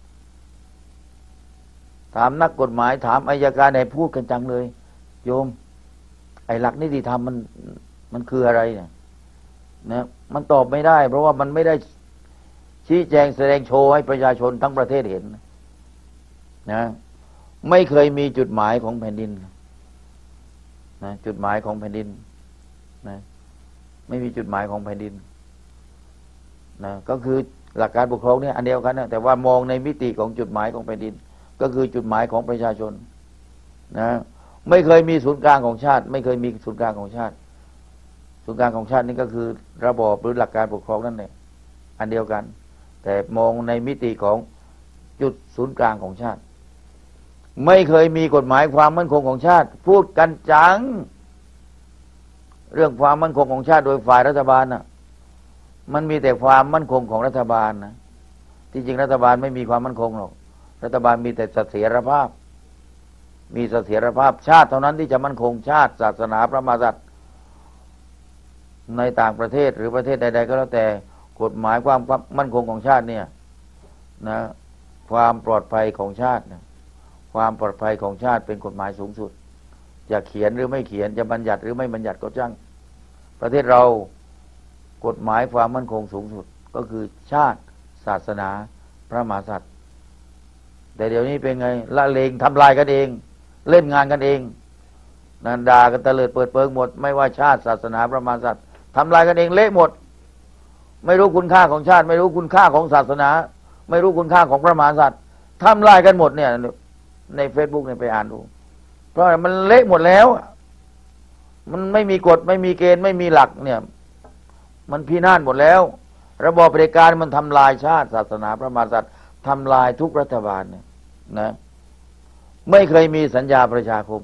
Speaker 1: ถามนักกฎหมายถามอัยการไหนพูดกันจังเลยโยมไอ้หลักนิติธรรมมันมันคืออะไรเนี่ยนะมันตอบไม่ได้เพราะว่ามันไม่ได้ชี้แจงแสดงโชว์ให้ประชาชนทั้งประเทศเห็นนะไม่เคยมีจุดหมายของแผ่นดินนะจุดหมายของแผ่นดินนะไม่มีจุดหมายของแผ่นดินนะก็คือหลักการปกครองเนี่ยอันเดียวกันนะแต่ว่ามองในมิติของจุดหมายของแผ่นดินก็คือจุดหมายของประชาชนนะไม่เคยมีศูนย์กลางของชาติไม่เคยมีศูนย์กลางของชาติศูนย์กลางของชาตินี่ก็คือระบอบหรือหลักการปกครองนั่นแหละอันเดียวกันแต่มองในมิติของจุดศูนย์กลางของชาติไม่เคยมีกฎหมายความมั่นคงของชาติพูดกันจังเรื่องความมั่นคงของชาติโดยฝ่ายรัฐบาลน่ะมันมีแต่ความมั่นคงของรัฐบาลนะที่จริงรัฐบาลไม่มีความมั่นคงหรอกรัฐบาลมีแต่เสถียรภาพมีเสถียรภาพชาติเท่านั้นที่จะมั่นคงชาติศาสนาพระมหากษัตริย์ในต่างประเทศหรือประเทศใดๆก็แล้วแต่กฎหมายความมั่นคงของชาติเนี่ยนะความปลอดภัยของชาตินะความปลอดภัยของชาติเป็นกฎหมายสูงสุดจะเขียนหรือไม่เขียนจะบัญญัติหรือไม่บัญญัติก็ช่างประเทศเรากฎหมายความมั่นคงสูงสุดก็คือชาติศาสนาพระมหากษัตริย์แต่เดี๋ยวนี้เป็นไงละเลงทำลายกันเองเล่นงานกันเองนันด่ากันเตลิดเปิดเปิงหมดไม่ว่าชาติศาสนาพระมหากษัตริย์ทำลายกันเองเละหมดไม่รู้คุณค่าของชาติไม่รู้คุณค่าของศาสนาไม่รู้คุณค่าของพระมหากษัตริย์ทำลายกันหมดเนี่ยใน Facebook เนี่ยไปอ่านดูเพราะมันเละหมดแล้วมันไม่มีกฎไม่มีเกณฑ์ไม่มีหลักเนี่ยมันพินาศหมดแล้วระบอบเผด็จการมันทำลายชาติศาสนาพระมหากษัตริย์ทำลายทุกรัฐบาลเนี่ยนะไม่เคยมีสัญญาประชาคม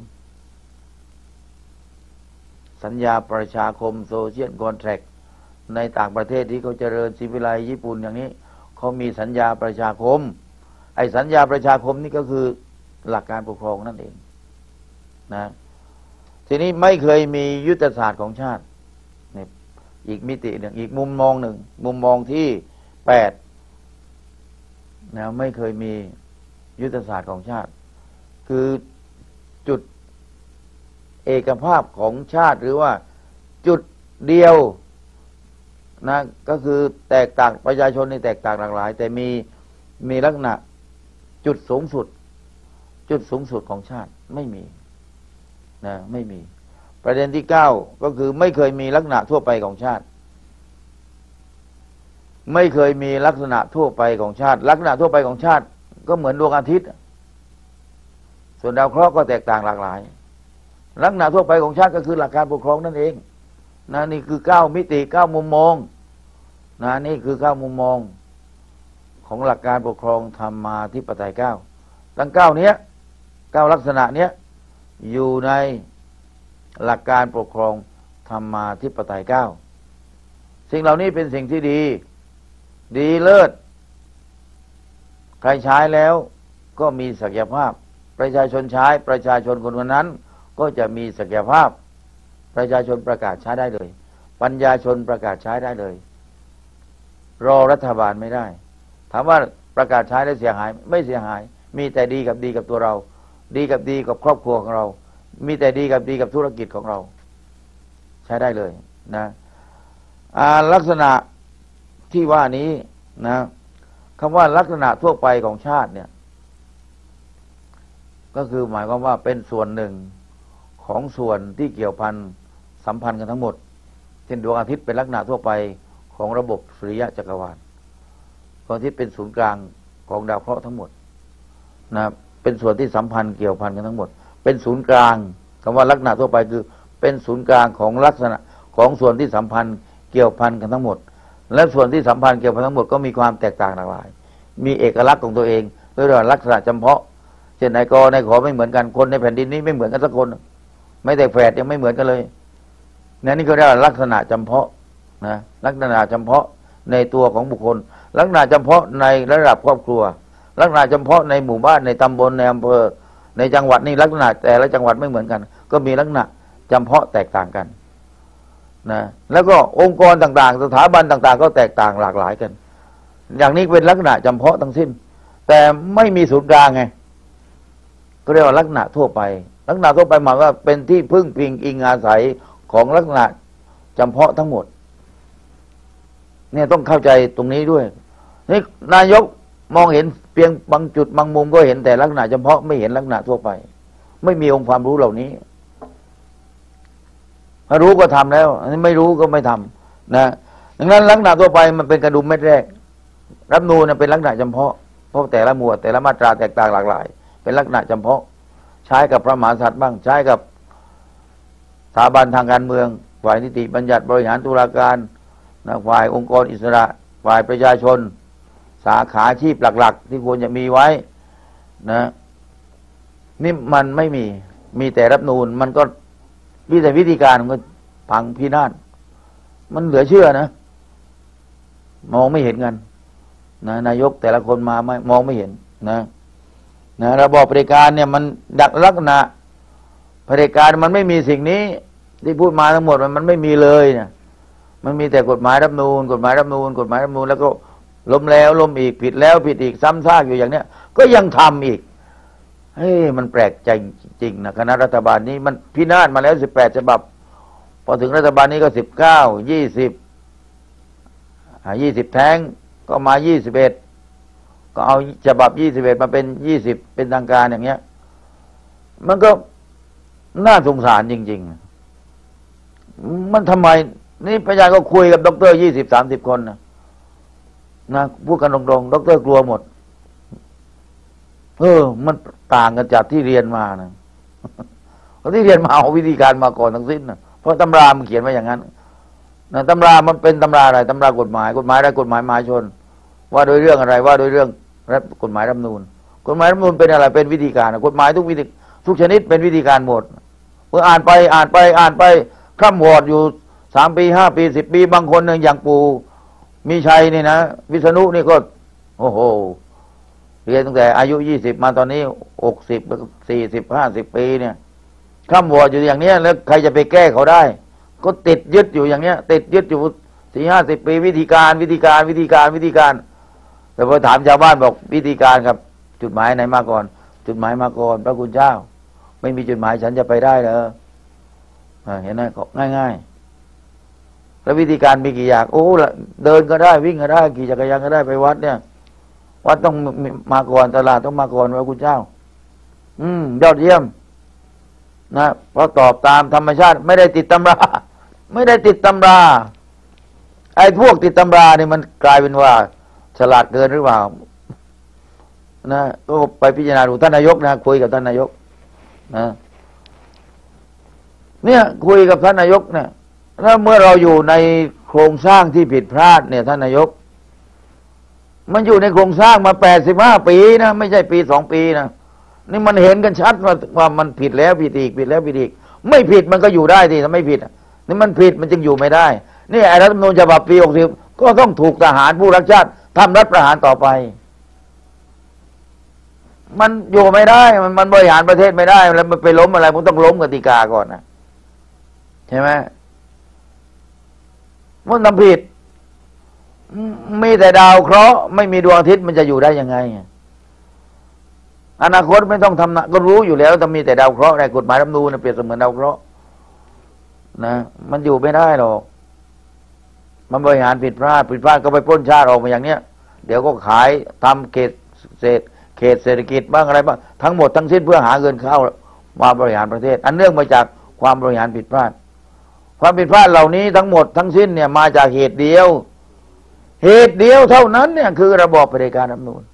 Speaker 1: สัญญาประชาคมโซเชียลคอนแทรคในต่างประเทศที่เขาเจริญศิวิไลซ์ญี่ปุ่นอย่างนี้เขามีสัญญาประชาคมไอ้สัญญาประชาคมนี่ก็คือหลักการปกครองนั่นเองนะทีนี้ไม่เคยมียุทธศาสตร์ของชาตินี่อีกมิติหนึ่งอีกมุมมองหนึ่งมุมมองที่แปดนะไม่เคยมียุทธศาสตร์ของชาติคือจุดเอกภาพของชาติหรือว่าจุดเดียวนะก็คือแตกต่างประชาชนในแตกต่างหลากหลายแต่มีมีลักษณะจุดสูงสุดจุดสูงสุดของชาติไม่มีนะไม่มีประเด็นที่เก้าก็คือไม่เคยมีลักษณะทั่วไปของชาติไม่เคยมีลักษณะทั่วไปของชาติลักษณะทั่วไปของชาติก็เหมือนดวงอาทิตย์ส่วนดาวเคราะห์ก็แตกต่างหลากหลายลักษณะทั่วไปของชาติก็คือหลักการปกครองนั่นเองนะนี่คือเก้ามิติเก้ามุมมองนะนี่คือเก้ามุมมองของหลักการปกครองธรรมาธิปไตยเก้าทั้งเก้าเนี้ยเก้าลักษณะเนี้ยอยู่ในหลักการปกครองธรรมาธิปไตยเก้าสิ่งเหล่านี้เป็นสิ่งที่ดีดีเลิศใครใช้แล้วก็มีศักยภาพประชาชนใช้ประชาชนคนคนนั้นก็จะมีศักยภาพประชาชนประกาศใช้ได้เลยปัญญาชนประกาศใช้ได้เลยรอรัฐบาลไม่ได้ถามว่าประกาศใช้ได้เสียหายไม่เสียหายมีแต่ดีกับดีกับตัวเราดีกับดีกับครอบครัวของเรามีแต่ดีกับดีกับธุรกิจของเราใช้ได้เลยนะลักษณะที่ว่านี้นะคำว่าลักษณะทั่วไปของชาติเนี่ยก็คือหมายความว่าเป็นส่วนหนึ่งของส่วนที่เกี่ยวพันสัมพันธ์กันทั้งหมดเช่นดวงอาทิตย์เป็นลักษณะทั่วไปของระบบสุริยะจักรวาลดวงอาทิตย์เป็นศูนย์กลางของดาวเคราะห์ทั้งหมดนะเป็นส่วนที่สัมพันธ์เกี่ยวพันกันทั้งหมดเป็นศูนย์กลางคำว่าลักษณะทั่วไปคือเป็นศูนย์กลางของลักษณะของส่วนที่สัมพันธ์เกี่ยวพันกันทั้งหมดและส่วนที่สัมพันธ์เกี่ยวพันทั้งหมดก็มีความแตกต่างหลากหลายมีเอกลักษณ์ของตัวเองเรียกว่าลักษณะจำเพาะเช่นนายกนายขอไม่เหมือนกันคนในแผ่นดินนี้ไม่เหมือนกันสักคนไม่แต่แฝดยังไม่เหมือนกันเลยนั่นนี่ก็เรียกว่าลักษณะจำเพาะนะลักษณะจำเพาะในตัวของบุคคลลักษณะจำเพาะในระดับครอบครัวลักษณะจำเพาะในหมู่บ้านในตำบลในอำเภอในจังหวัดนี่ลักษณะแต่ละจังหวัดไม่เหมือนกันก็มีลักษณะจำเพาะแตกต่างกันนะแล้วก็องค์กรต่างๆสถาบันต่างๆก็แตกต่างหลากหลายกันอย่างนี้เป็นลักษณะจำเพาะทั้งสิ้นแต่ไม่มีศูนย์กลางไงก็เรียกว่าลักษณะทั่วไปลักษณะทั่วไปหมายว่าเป็นที่พึ่งพิงอิงอาศัยของลักษณะจำเพาะทั้งหมดเนี่ยต้องเข้าใจตรงนี้ด้วยนี่นายกมองเห็นเพียงบางจุดบางมุมก็เห็นแต่ลักษณะเฉพาะไม่เห็นลักษณะทั่วไปไม่มีองค์ความรู้เหล่านี้ถ้ารู้ก็ทำแล้วไม่รู้ก็ไม่ทำนะดังนั้นลักษณะทั่วไปมันเป็นกระดุมเม็ดแรกรัฐธรรมนูญเป็นลักษณะเฉพาะเพราะแต่ละหมวดแต่ละมาตราแตกต่างหลากหลายเป็นลักษณะเฉพาะใช้กับพระมหากษัตริย์บ้างใช้กับสถาบันทางการเมืองฝ่ายนิติบัญญัติบริหารตุลาการนะฝ่ายองค์กรอิสระฝ่ายประชาชนสาขาอาชีพหลักๆที่ควรจะมีไว้นะนี่มันไม่มีมีแต่รัฐธรรมนูญมันก็วิธีวิธีการมันก็พังพินาศมันเหลือเชื่อนะมองไม่เห็นกันนะนายกแต่ละคนมาไม่มองไม่เห็นนะนะระบอบเผด็จการเนี่ยมันดักลักษณะเผด็จการมันไม่มีสิ่งนี้ที่พูดมาทั้งหมดมันมันไม่มีเลยเนี่ยมันมีแต่กฎหมายรัฐธรรมนูญกฎหมายรัฐธรรมนูญกฎหมายรัฐธรรมนูญแล้วก็ล้มแล้วล้มอีกผิดแล้วผิดอีกซ้ำซากอยู่อย่างเนี้ยก็ยังทำอีกเฮ้ยมันแปลกใจจริงๆนะคณะรัฐบาลนี้มันพินาศมาแล้วสิบแปดฉบับพอถึงรัฐบาลนี้ก็สิบเก้ายี่สิบอ่ายี่สิบแท้งก็มายี่สิบเอ็ดก็เอาฉบับยี่สิบเอ็ดมาเป็นยี่สิบเป็นทางการอย่างเงี้ยมันก็น่าสงสารจริงๆมันทำไมนี่ประชาชนก็คุยกับด็อกเตอร์ยี่สิบสามสิบคนนะนะพูดกันตรงๆด็อกเตอร์กลัวหมดเออมันต่างกันจากที่เรียนมานะที่เรียนมาเอาวิธีการมาก่อนทั้งสิ้นนะเพราะตำรามันเขียนไว้อย่างนั้นนะตำรามันเป็นตำราอะไรตำรากฎหมายกฎหมายอะไรกฎหมายมหาชนว่าโดยเรื่องอะไรว่าโดยเรื่องกฎหมายรัฐธรรมนูญกฎหมายรัฐธรรมนูญเป็นอะไรเป็นวิธีการกฎหมายทุกวิธีทุกชนิดเป็นวิธีการหมดเมื่ออ่านไปอ่านไปอ่านไปข้ามวอดอยู่สามปีห้าปีสิบปีบางคนหนึ่งอย่างปู่มีชัยนี่นะวิษณุนี่ก็โอ้โหเรียนตั้งแต่อายุยี่สิบมาตอนนี้หกสิบสี่สิบห้าสิบปีเนี่ยข้ามวอดอยู่อย่างเนี้ยแล้วใครจะไปแก้เขาได้ก็ติดยึดอยู่อย่างเนี้ยติดยึดอยู่สี่ห้าสิบปีวิธีการวิธีการวิธีการวิธีการแต่พอถามชาวบ้านบอกวิธีการครับจุดหมายไหนมาก่อนจุดหมายมาก่อนพระคุณเจ้าไม่มีจุดหมายฉันจะไปได้เหรอเห็นไหมง่ายๆแล้ววิธีการมีกี่อย่างโอ้เดินก็ได้วิ่งก็ได้ขี่จักรยานก็ได้ไปวัดเนี่ยวัดต้องมาก่อนตลาดต้องมาก่อนพระคุณเจ้าอืมยอดเยี่ยมนะเพราะตอบตามธรรมชาติไม่ได้ติดตำราไม่ได้ติดตำราไอ้พวกติดตำราเนี่ยมันกลายเป็นว่าฉลาดเกินหรือเปล่านะก็ไปพิจารณาดูท่านนายกนะคุยกับท่านนายกนะเนี่ยคุยกับท่านนายกเนี่ยแล้วเมื่อเราอยู่ในโครงสร้างที่ผิดพลาดเนี่ยท่านนายกมันอยู่ในโครงสร้างมาแปดสิบห้าปีนะไม่ใช่ปีสองปีนะนี่มันเห็นกันชัดว่าว่ามันผิดแล้วผิดอีกผิดแล้วผิดอีกไม่ผิดมันก็อยู่ได้ดิถ้าไม่ผิดนี่มันผิดมันจึงอยู่ไม่ได้นี่ไอ้รัฐธรรมนูญฉบับปีหกสิบก็ต้องถูกทหารผู้รักชาติทำรัฐประหารต่อไปมันอยู่ไม่ได้มันมันบริหารประเทศไม่ได้แล้วมันไปล้มอะไรมันต้องล้มกติกาก่อนนะใช่ไหมมันทำผิดมีแต่ดาวเคราะห์ไม่มีดวงอาทิตย์มันจะอยู่ได้ยังไงอนาคตไม่ต้องทำนะก็รู้อยู่แล้วถ้ามีแต่ดาวเคราะห์ในกฎหมายรัฐธรรมนูญเปรียบเสมือนดาวเคราะห์นะมันอยู่ไม่ได้หรอกมันบริหารผิดพลาดผิดพลาดก็ไปปล้นชาติออกมาอย่างเนี้ยเดี๋ยวก็ขายทำเขตเศษเขตเศรษฐกิจบ้างอะไรบ้างทั้งหมดทั้งสิ้นเพื่อหาเงินเข้ามาบริหารประเทศอันเนื่องมาจากความบริหารผิดพลาดความผิดพลาดเหล่านี้ทั้งหมดทั้งสิ้นเนี่ยมาจากเหตุเดียวเหตุเดียวเท่านั้นเนี่ยคือระบอบเผด็จการรัฐธรรมนูญ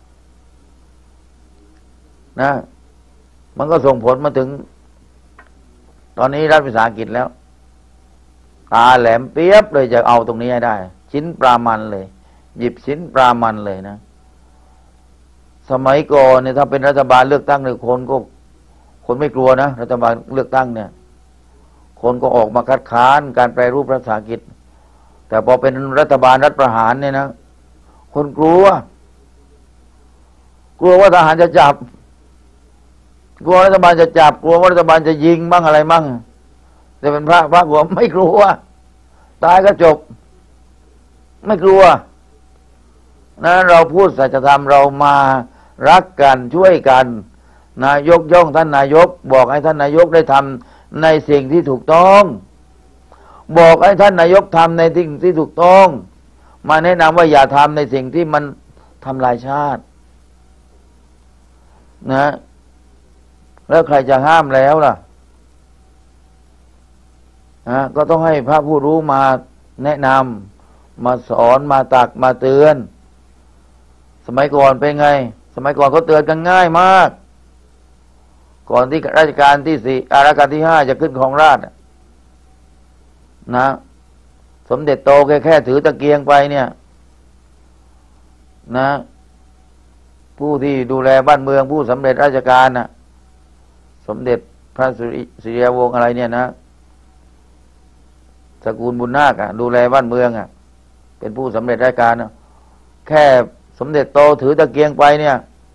Speaker 1: นะมันก็ส่งผลมาถึงตอนนี้รัฐวิสาหกิจแล้วตาแหลมเปียบเลยจะเอาตรงนี้ให้ได้ชิ้นปลามันเลยหยิบชิ้นปลามันเลยนะสมัยก่อนเนี่ยถ้าเป็นรัฐบาลเลือกตั้งเนี่ยคนก็คนไม่กลัวนะรัฐบาลเลือกตั้งเนี่ยคนก็ออกมาคัดค้านการแปรรูปรัฐวิสาหกิจแต่พอเป็นรัฐบาลรัฐประหารเนี่ยนะคนกลัวกลัวว่าทหารจะจับกลัวรัฐบาลจะจับกลัวว่ารัฐบาลจะยิงบ้างอะไรบ้างแต่เป็นพระพระผมไม่กลัวตายก็จบไม่กลัวนะเราพูดสัจธรรมเรามารักกันช่วยกันนายกย่องท่านนายกบอกให้ท่านนายกได้ทำในสิ่งที่ถูกต้องบอกให้ท่านนายกทำในสิ่งที่ถูกต้องมาแนะนำว่าอย่าทำในสิ่งที่มันทำลายชาตินะแล้วใครจะห้ามแล้วล่ะนะก็ต้องให้พระผู้รู้มาแนะนำมาสอนมาตักมาเตือนสมัยก่อนเป็นไงสมัยก่อนเขาเตือนกันง่ายมากก่อนที่รัชกาลที่สี่รัชกาลที่ห้าจะขึ้นครองราชย์นะสมเด็จโตแค่แค่ถือตะเกียงไปเนี่ยนะผู้ที่ดูแลบ้านเมืองผู้สำเร็จราชการน่ะสมเด็จพระสุริศรีวงศ์อะไรเนี่ยนะสกุลบุญนาคอ่ะดูแลบ้านเมืองอ่ะเป็นผู้สำเร็จราชการนะแค่สมเด็จโตถือตะเกียงไปเนี่ย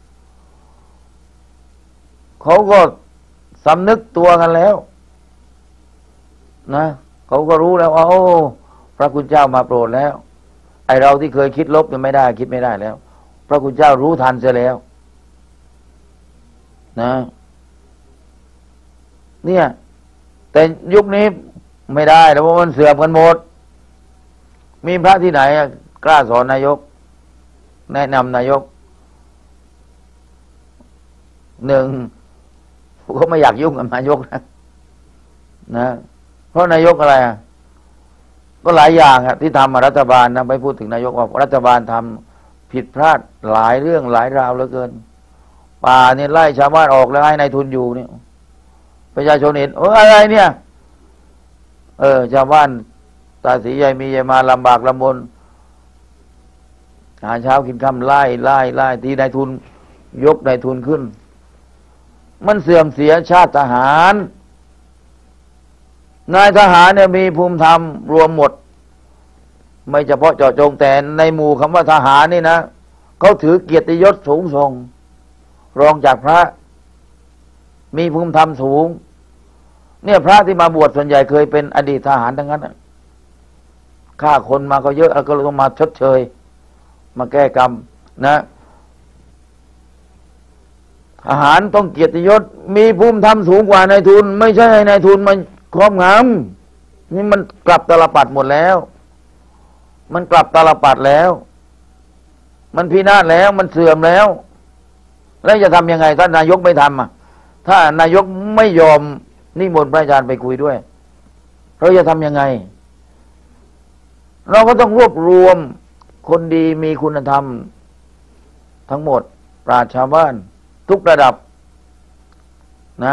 Speaker 1: เขาก็สำนึกตัวกันแล้วนะเขาก็รู้แล้วว่าโอ้พระคุณเจ้ามาโปรดแล้วไอเราที่เคยคิดลบยังไม่ได้คิดไม่ได้แล้วพระคุณเจ้ารู้ทันเสียแล้วนะเนี่ยแต่ยุคนี้ไม่ได้แล้วเพราะมันเสื่อมกันหมดมีพระที่ไหนกล้าสอนนายกแนะนำนายกหนึ่งเขาไม่อยากยุ่งกับนายกนะนะเพราะนายกอะไรอ่ะก็หลายอย่างอ่ะที่ทำมารัฐบาลนะไปพูดถึงนายกว่ารัฐบาลทำผิดพลาดหลายเรื่องหลายราวเหลือเกินป่าเนี่ยไล่ชาวบ้านออกแล้วให้นายทุนอยู่เนี่ยประชาชนเห็นเอออะไรเนี่ยเออชาวบ้านตาสียายมียายมาลำบากลำบนหาเช้ากินค่ำไล่ไล่ไล่ที่นายทุนยกนายทุนขึ้นมันเสื่อมเสียชาติทหารนายทหารเนี่ยมีภูมิธรรมรวมหมดไม่เฉพาะเจาะจงแต่ในหมู่คำว่าทหารนี่นะเขาถือเกียรติยศสูงส่งรองจากพระมีภูมิธรรมสูงเนี่ยพระที่มาบวชส่วนใหญ่เคยเป็นอดีตทหารทั้งนั้นฆ่าคนมาก็เยอะแล้วก็ต้องมาชดเชยมาแก้กรรมนะทหารต้องเกียรติยศมีภูมิธรรมสูงกว่านายทุนไม่ใช่ให้นายทุนมันครอบงำนี่มันกลับตลปัดหมดแล้วมันกลับตลปัดแล้วมันพินาศแล้วมันเสื่อมแล้วแล้วจะทำยังไงถ้านายกไม่ทำอ่ะถ้านายกไม่ยอมนิมนต์พระอาจารย์ไปคุยด้วยเราจะทำยังไงเราก็ต้องรวบรวมคนดีมีคุณธรรมทั้งหมดปราชญ์ชาวบ้านทุกระดับนะ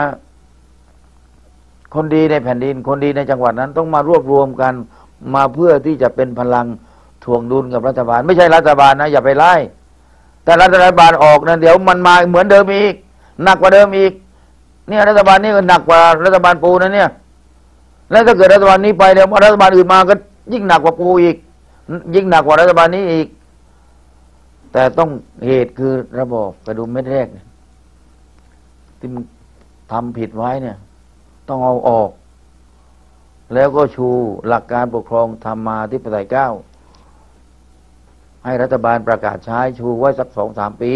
Speaker 1: คนดีในแผ่นดินคนดีในจังหวัดนั้นต้องมารวบรวมกันมาเพื่อที่จะเป็นพลังถ่วงดุลกับรัฐบาลไม่ใช่รัฐบาลนะอย่าไปไล่แต่รัฐบาลออกนะเดี๋ยวมันมาเหมือนเดิมอีกหนักกว่าเดิมอีกเนี่ยรัฐบาลนี้ก็หนักกว่ารัฐบาลปูนะเนี่ยแล้วถ้าเกิดรัฐบาลนี้ไปเดี๋ยวรัฐบาลอื่นมาก็ยิ่งหนักกว่าปูอีกยิ่งหนักกว่ารัฐบาลนี้อีกแต่ต้องเหตุคือระบอบกระดุมเม็ดแรกที่มันทำผิดไว้เนี่ยต้องเอาออกแล้วก็ชูหลักการปกครองธรรมาธิปไตยเก้าให้รัฐบาลประกาศใช้ชูไว้สักสองสามปี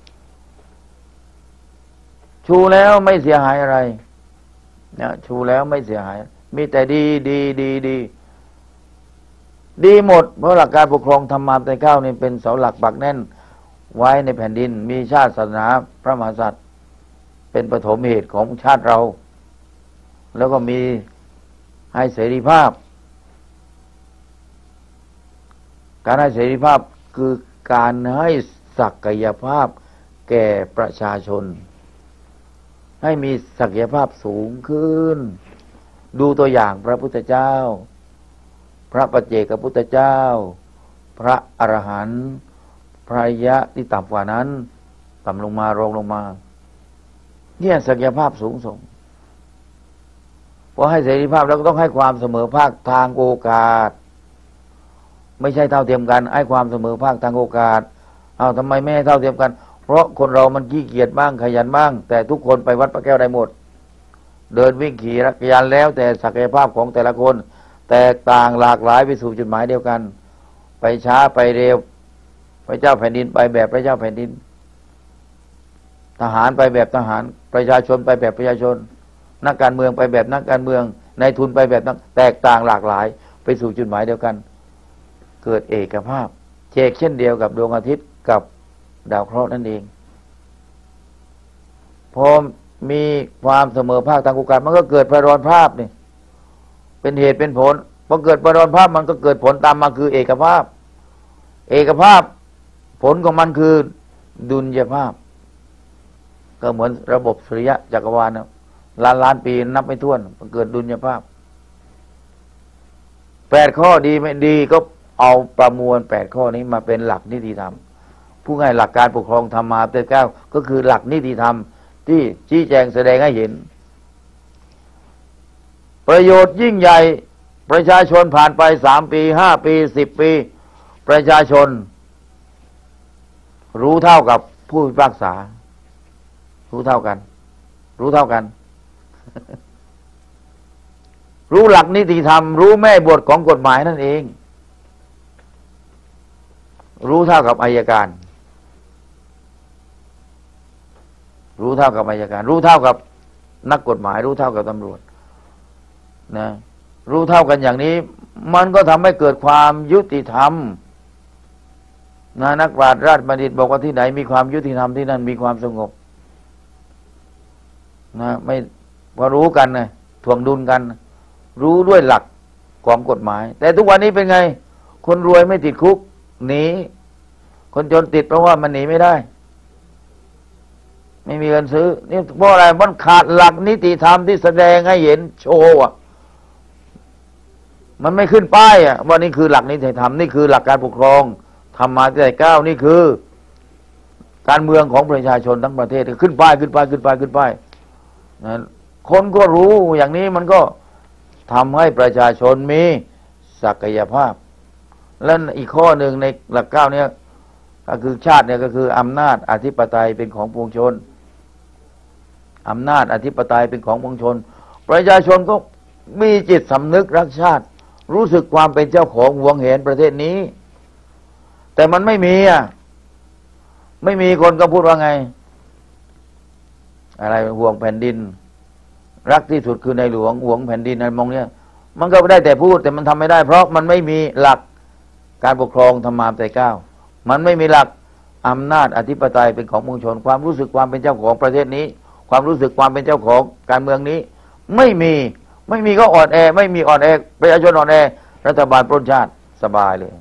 Speaker 1: ชูแล้วไม่เสียหายอะไรเนี่ยชูแล้วไม่เสียหายมีแต่ดีดีดีดีดีหมดเพราะหลักการปกครองธรรมาธิปไตยเก้านี่เป็นเสาหลักปักแน่นไว้ในแผ่นดินมีชาติศาสนาพระมหากษัตริย์เป็นปฐมเหตุของชาติเราแล้วก็มีให้เสรีภาพการให้เสรีภาพคือการให้ศักยภาพแก่ประชาชนให้มีศักยภาพสูงขึ้นดูตัวอย่างพระพุทธเจ้าพระปัจเจกพุทธเจ้าพระอรหันต์พระอริยะที่ต่ำกว่านั้นต่ำลงมารองลงมาเนี่ยศักยภาพสูงส่งพอให้เสรีภาพแล้วก็ต้องให้ความเสมอภาคทางโอกาสไม่ใช่เท่าเทียมกันให้ความเสมอภาคทางโอกาสเอาทำไมไม่ให้เท่าเทียมกันเพราะคนเรามันขี้เกียจบ้างขยันบ้างแต่ทุกคนไปวัดพระแก้วได้หมดเดินวิ่งขี่จักรยานแล้วแต่ศักยภาพของแต่ละคนแตกต่างหลากหลายไปสู่จุดหมายเดียวกันไปช้าไปเร็วพระเจ้าแผ่นดินไปแบบพระเจ้าแผ่นดินทหารไปแบบทหารประชาชนไปแบบประชาชนนักการเมืองไปแบบนักการเมืองนายทุนไปแบบนักแตกต่างหลากหลายไปสู่จุดหมายเดียวกันเกิดเอกภาพเชกเช่นเดียวกับดวงอาทิตย์กับดาวเคราะห์นั่นเองพอมีความเสมอภาคทางโอกาสมันก็เกิดประรอนภาพนี่เป็นเหตุเป็นผลพอเกิดประรอนภาพมันก็เกิดผลตามมาคือเอกภาพเอกภาพผลของมันคือดุลยภาพก็เหมือนระบบสุริยะจักรวาลนะล้านล้านปีนับไม่ถ้วนมันเกิดดุลยภาพแปดข้อดีไม่ดีก็เอาประมวลแปดข้อนี้มาเป็นหลักนิติธรรมผู้ง่ายหลักการปกครองธรรมาภิบาลเก้าก็คือหลักนิติธรรมที่ชี้แจงแสดงให้เห็นประโยชน์ยิ่งใหญ่ประชาชนผ่านไปสามปีห้าปีสิบปีประชาชนรู้เท่ากับผู้พิพากษารู้เท่ากันรู้เท่ากัน รู้หลักนิติธรรมรู้แม่บทของกฎหมายนั่นเองรู้เท่ากับอัยการรู้เท่ากับอัยการรู้เท่ากับนักกฎหมายรู้เท่ากับตำรวจนะรู้เท่ากันอย่างนี้มันก็ทำให้เกิดความยุติธรรมนะนักปราชญ์ราชบัณฑิตบอกว่าที่ไหนมีความยุติธรรมที่นั่นมีความสงบนะไม่พอรู้กันนะถ่วงดุลกันรู้ด้วยหลักของกฎหมายแต่ทุกวันนี้เป็นไงคนรวยไม่ติดคุกหนีคนจนติดเพราะว่ามันหนีไม่ได้ไม่มีเงินซื้อนี่เพราะอะไรมันขาดหลักนิติธรรมที่แสดงให้เห็นโชว์อ่ะมันไม่ขึ้นป้ายอ่ะว่านี่คือหลักนิติธรรมนี่คือหลักการปกครองธรรมาภิบาลเก้านี่คือการเมืองของประชาชนทั้งประเทศขึ้นป้ายขึ้นป้ายขึ้นป้ายขึ้นป้ายนะคนก็รู้อย่างนี้มันก็ทำให้ประชาชนมีศักยภาพและอีกข้อหนึ่งในหลักเก้าเนี่ยก็คือชาติเนี่ยก็คืออำนาจอธิปไตยเป็นของปวงชนอำนาจอธิปไตยเป็นของปวงชนประชาชนก็มีจิตสำนึกรักชาติรู้สึกความเป็นเจ้าของหวงแหนประเทศนี้แต่มันไม่มีอ่ะไม่มีคนก็พูดว่าไงอะไรห่วงแผ่นดินรักที่สุดคือในหลวงห่วงแผ่นดินอะไรมองเนี้ยมันก็ได้แต่พูดแต่มันทำไม่ได้เพราะมันไม่มีหลักการปกครองธรรมาภิบาลเก้ามันไม่มีหลักอำนาจอธิปไตยเป็นของปวงชนความรู้สึกความเป็นเจ้าของประเทศนี้ความรู้สึกความเป็นเจ้าของการเมืองนี้ไม่มีไม่มีก็อ่อนแอไม่มีอ่อนแอประชาชนอ่อนแอรัฐบาลปล้นชาติสบายเลย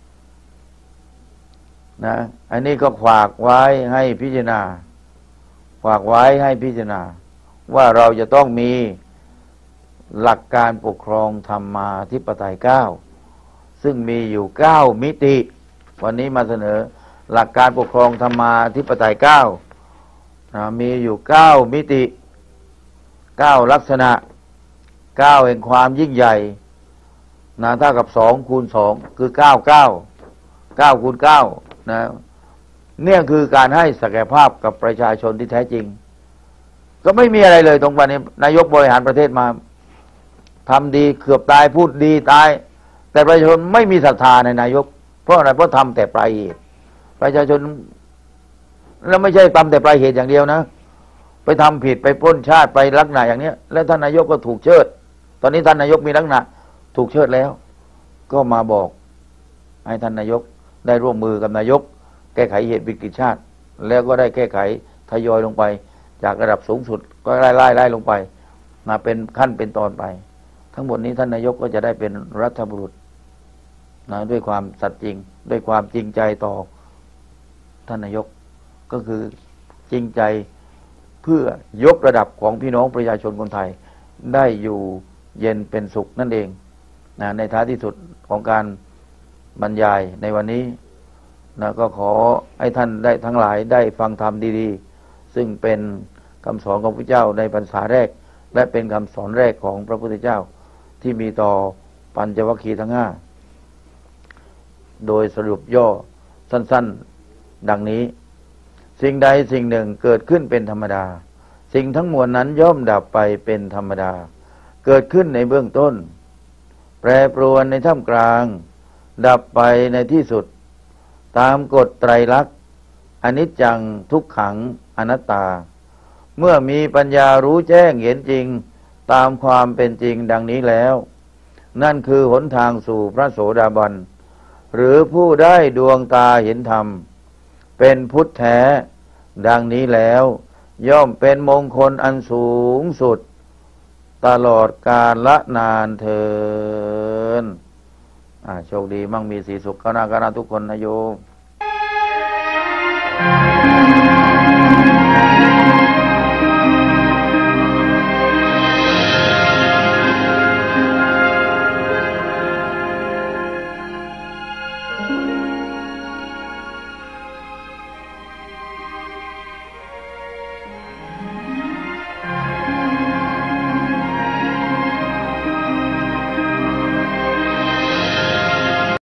Speaker 1: นะอันนี้ก็ฝากไว้ให้พิจารณาฝากไว้ให้พิจารณาว่าเราจะต้องมีหลักการปกครองธรรมาภิบาลเก้าซึ่งมีอยู่เก้ามิติวันนี้มาเสนอหลักการปกครองธรรมาภิบาลเก้านะมีอยู่เก้ามิติเก้าลักษณะเก้าแห่งความยิ่งใหญ่นะเท่ากับสองคูณสองคือเก้าเก้าเก้าคูณเก้านะเนี่ยคือการให้ศักยภาพกับประชาชนที่แท้จริงก็ไม่มีอะไรเลยตรงวันนี้นายกบริหารประเทศมาทำดีเกือบตายพูดดีตายแต่ประชาชนไม่มีศรัทธาในนายกเพราะอะไรเพราะทำแต่ปลายเหตุประชาชนแล้วไม่ใช่ทำแต่ปลายเหตุอย่างเดียวนะไปทำผิดไปปล้นชาติไปลักษณะอย่างเนี้ยแล้วท่านนายกก็ถูกเชิดตอนนี้ท่านนายกมีลักษณะถูกเชิดแล้วก็มาบอกให้ท่านนายกได้ร่วมมือกับนายกแก้ไขเหตุวิกฤตชาติแล้วก็ได้แก้ไขทยอยลงไปจากระดับสูงสุดก็ไล่ไล่ไล่ลงไปมาเป็นขั้นเป็นตอนไปทั้งหมดนี้ท่านนายกก็จะได้เป็นรัฐบุรุษนะด้วยความสัตย์จริงด้วยความจริงใจต่อท่านนายกก็คือจริงใจเพื่อยกระดับของพี่น้องประชาชนคนไทยได้อยู่เย็นเป็นสุขนั่นเองนะในท้ายที่สุดของการบรรยายในวันนี้นะก็ขอให้ท่านได้ทั้งหลายได้ฟังธรรมดีๆซึ่งเป็นคำสอนของพระเจ้าในพรรษาแรกและเป็นคำสอนแรกของพระพุทธเจ้าที่มีต่อปัญจวัคคีย์ทั้งห้าโดยสรุปย่อสั้นๆดังนี้สิ่งใดสิ่งหนึ่งเกิดขึ้นเป็นธรรมดาสิ่งทั้งมวลนั้นย่อมดับไปเป็นธรรมดาเกิดขึ้นในเบื้องต้นแปรปรวนในท่ามกลางดับไปในที่สุดตามกฎไตรลักษณ์อนิจจังทุกขังอนัตตาเมื่อมีปัญญารู้แจ้งเห็นจริงตามความเป็นจริงดังนี้แล้วนั่นคือหนทางสู่พระโสดาบันหรือผู้ได้ดวงตาเห็นธรรมเป็นพุทธแท้ดังนี้แล้วย่อมเป็นมงคลอันสูงสุดตลอดกาลละนานเทินอ่าโชคดีมั่งมีสีสุขก้าวหน้าก้าวหน้าทุกคนนะโยม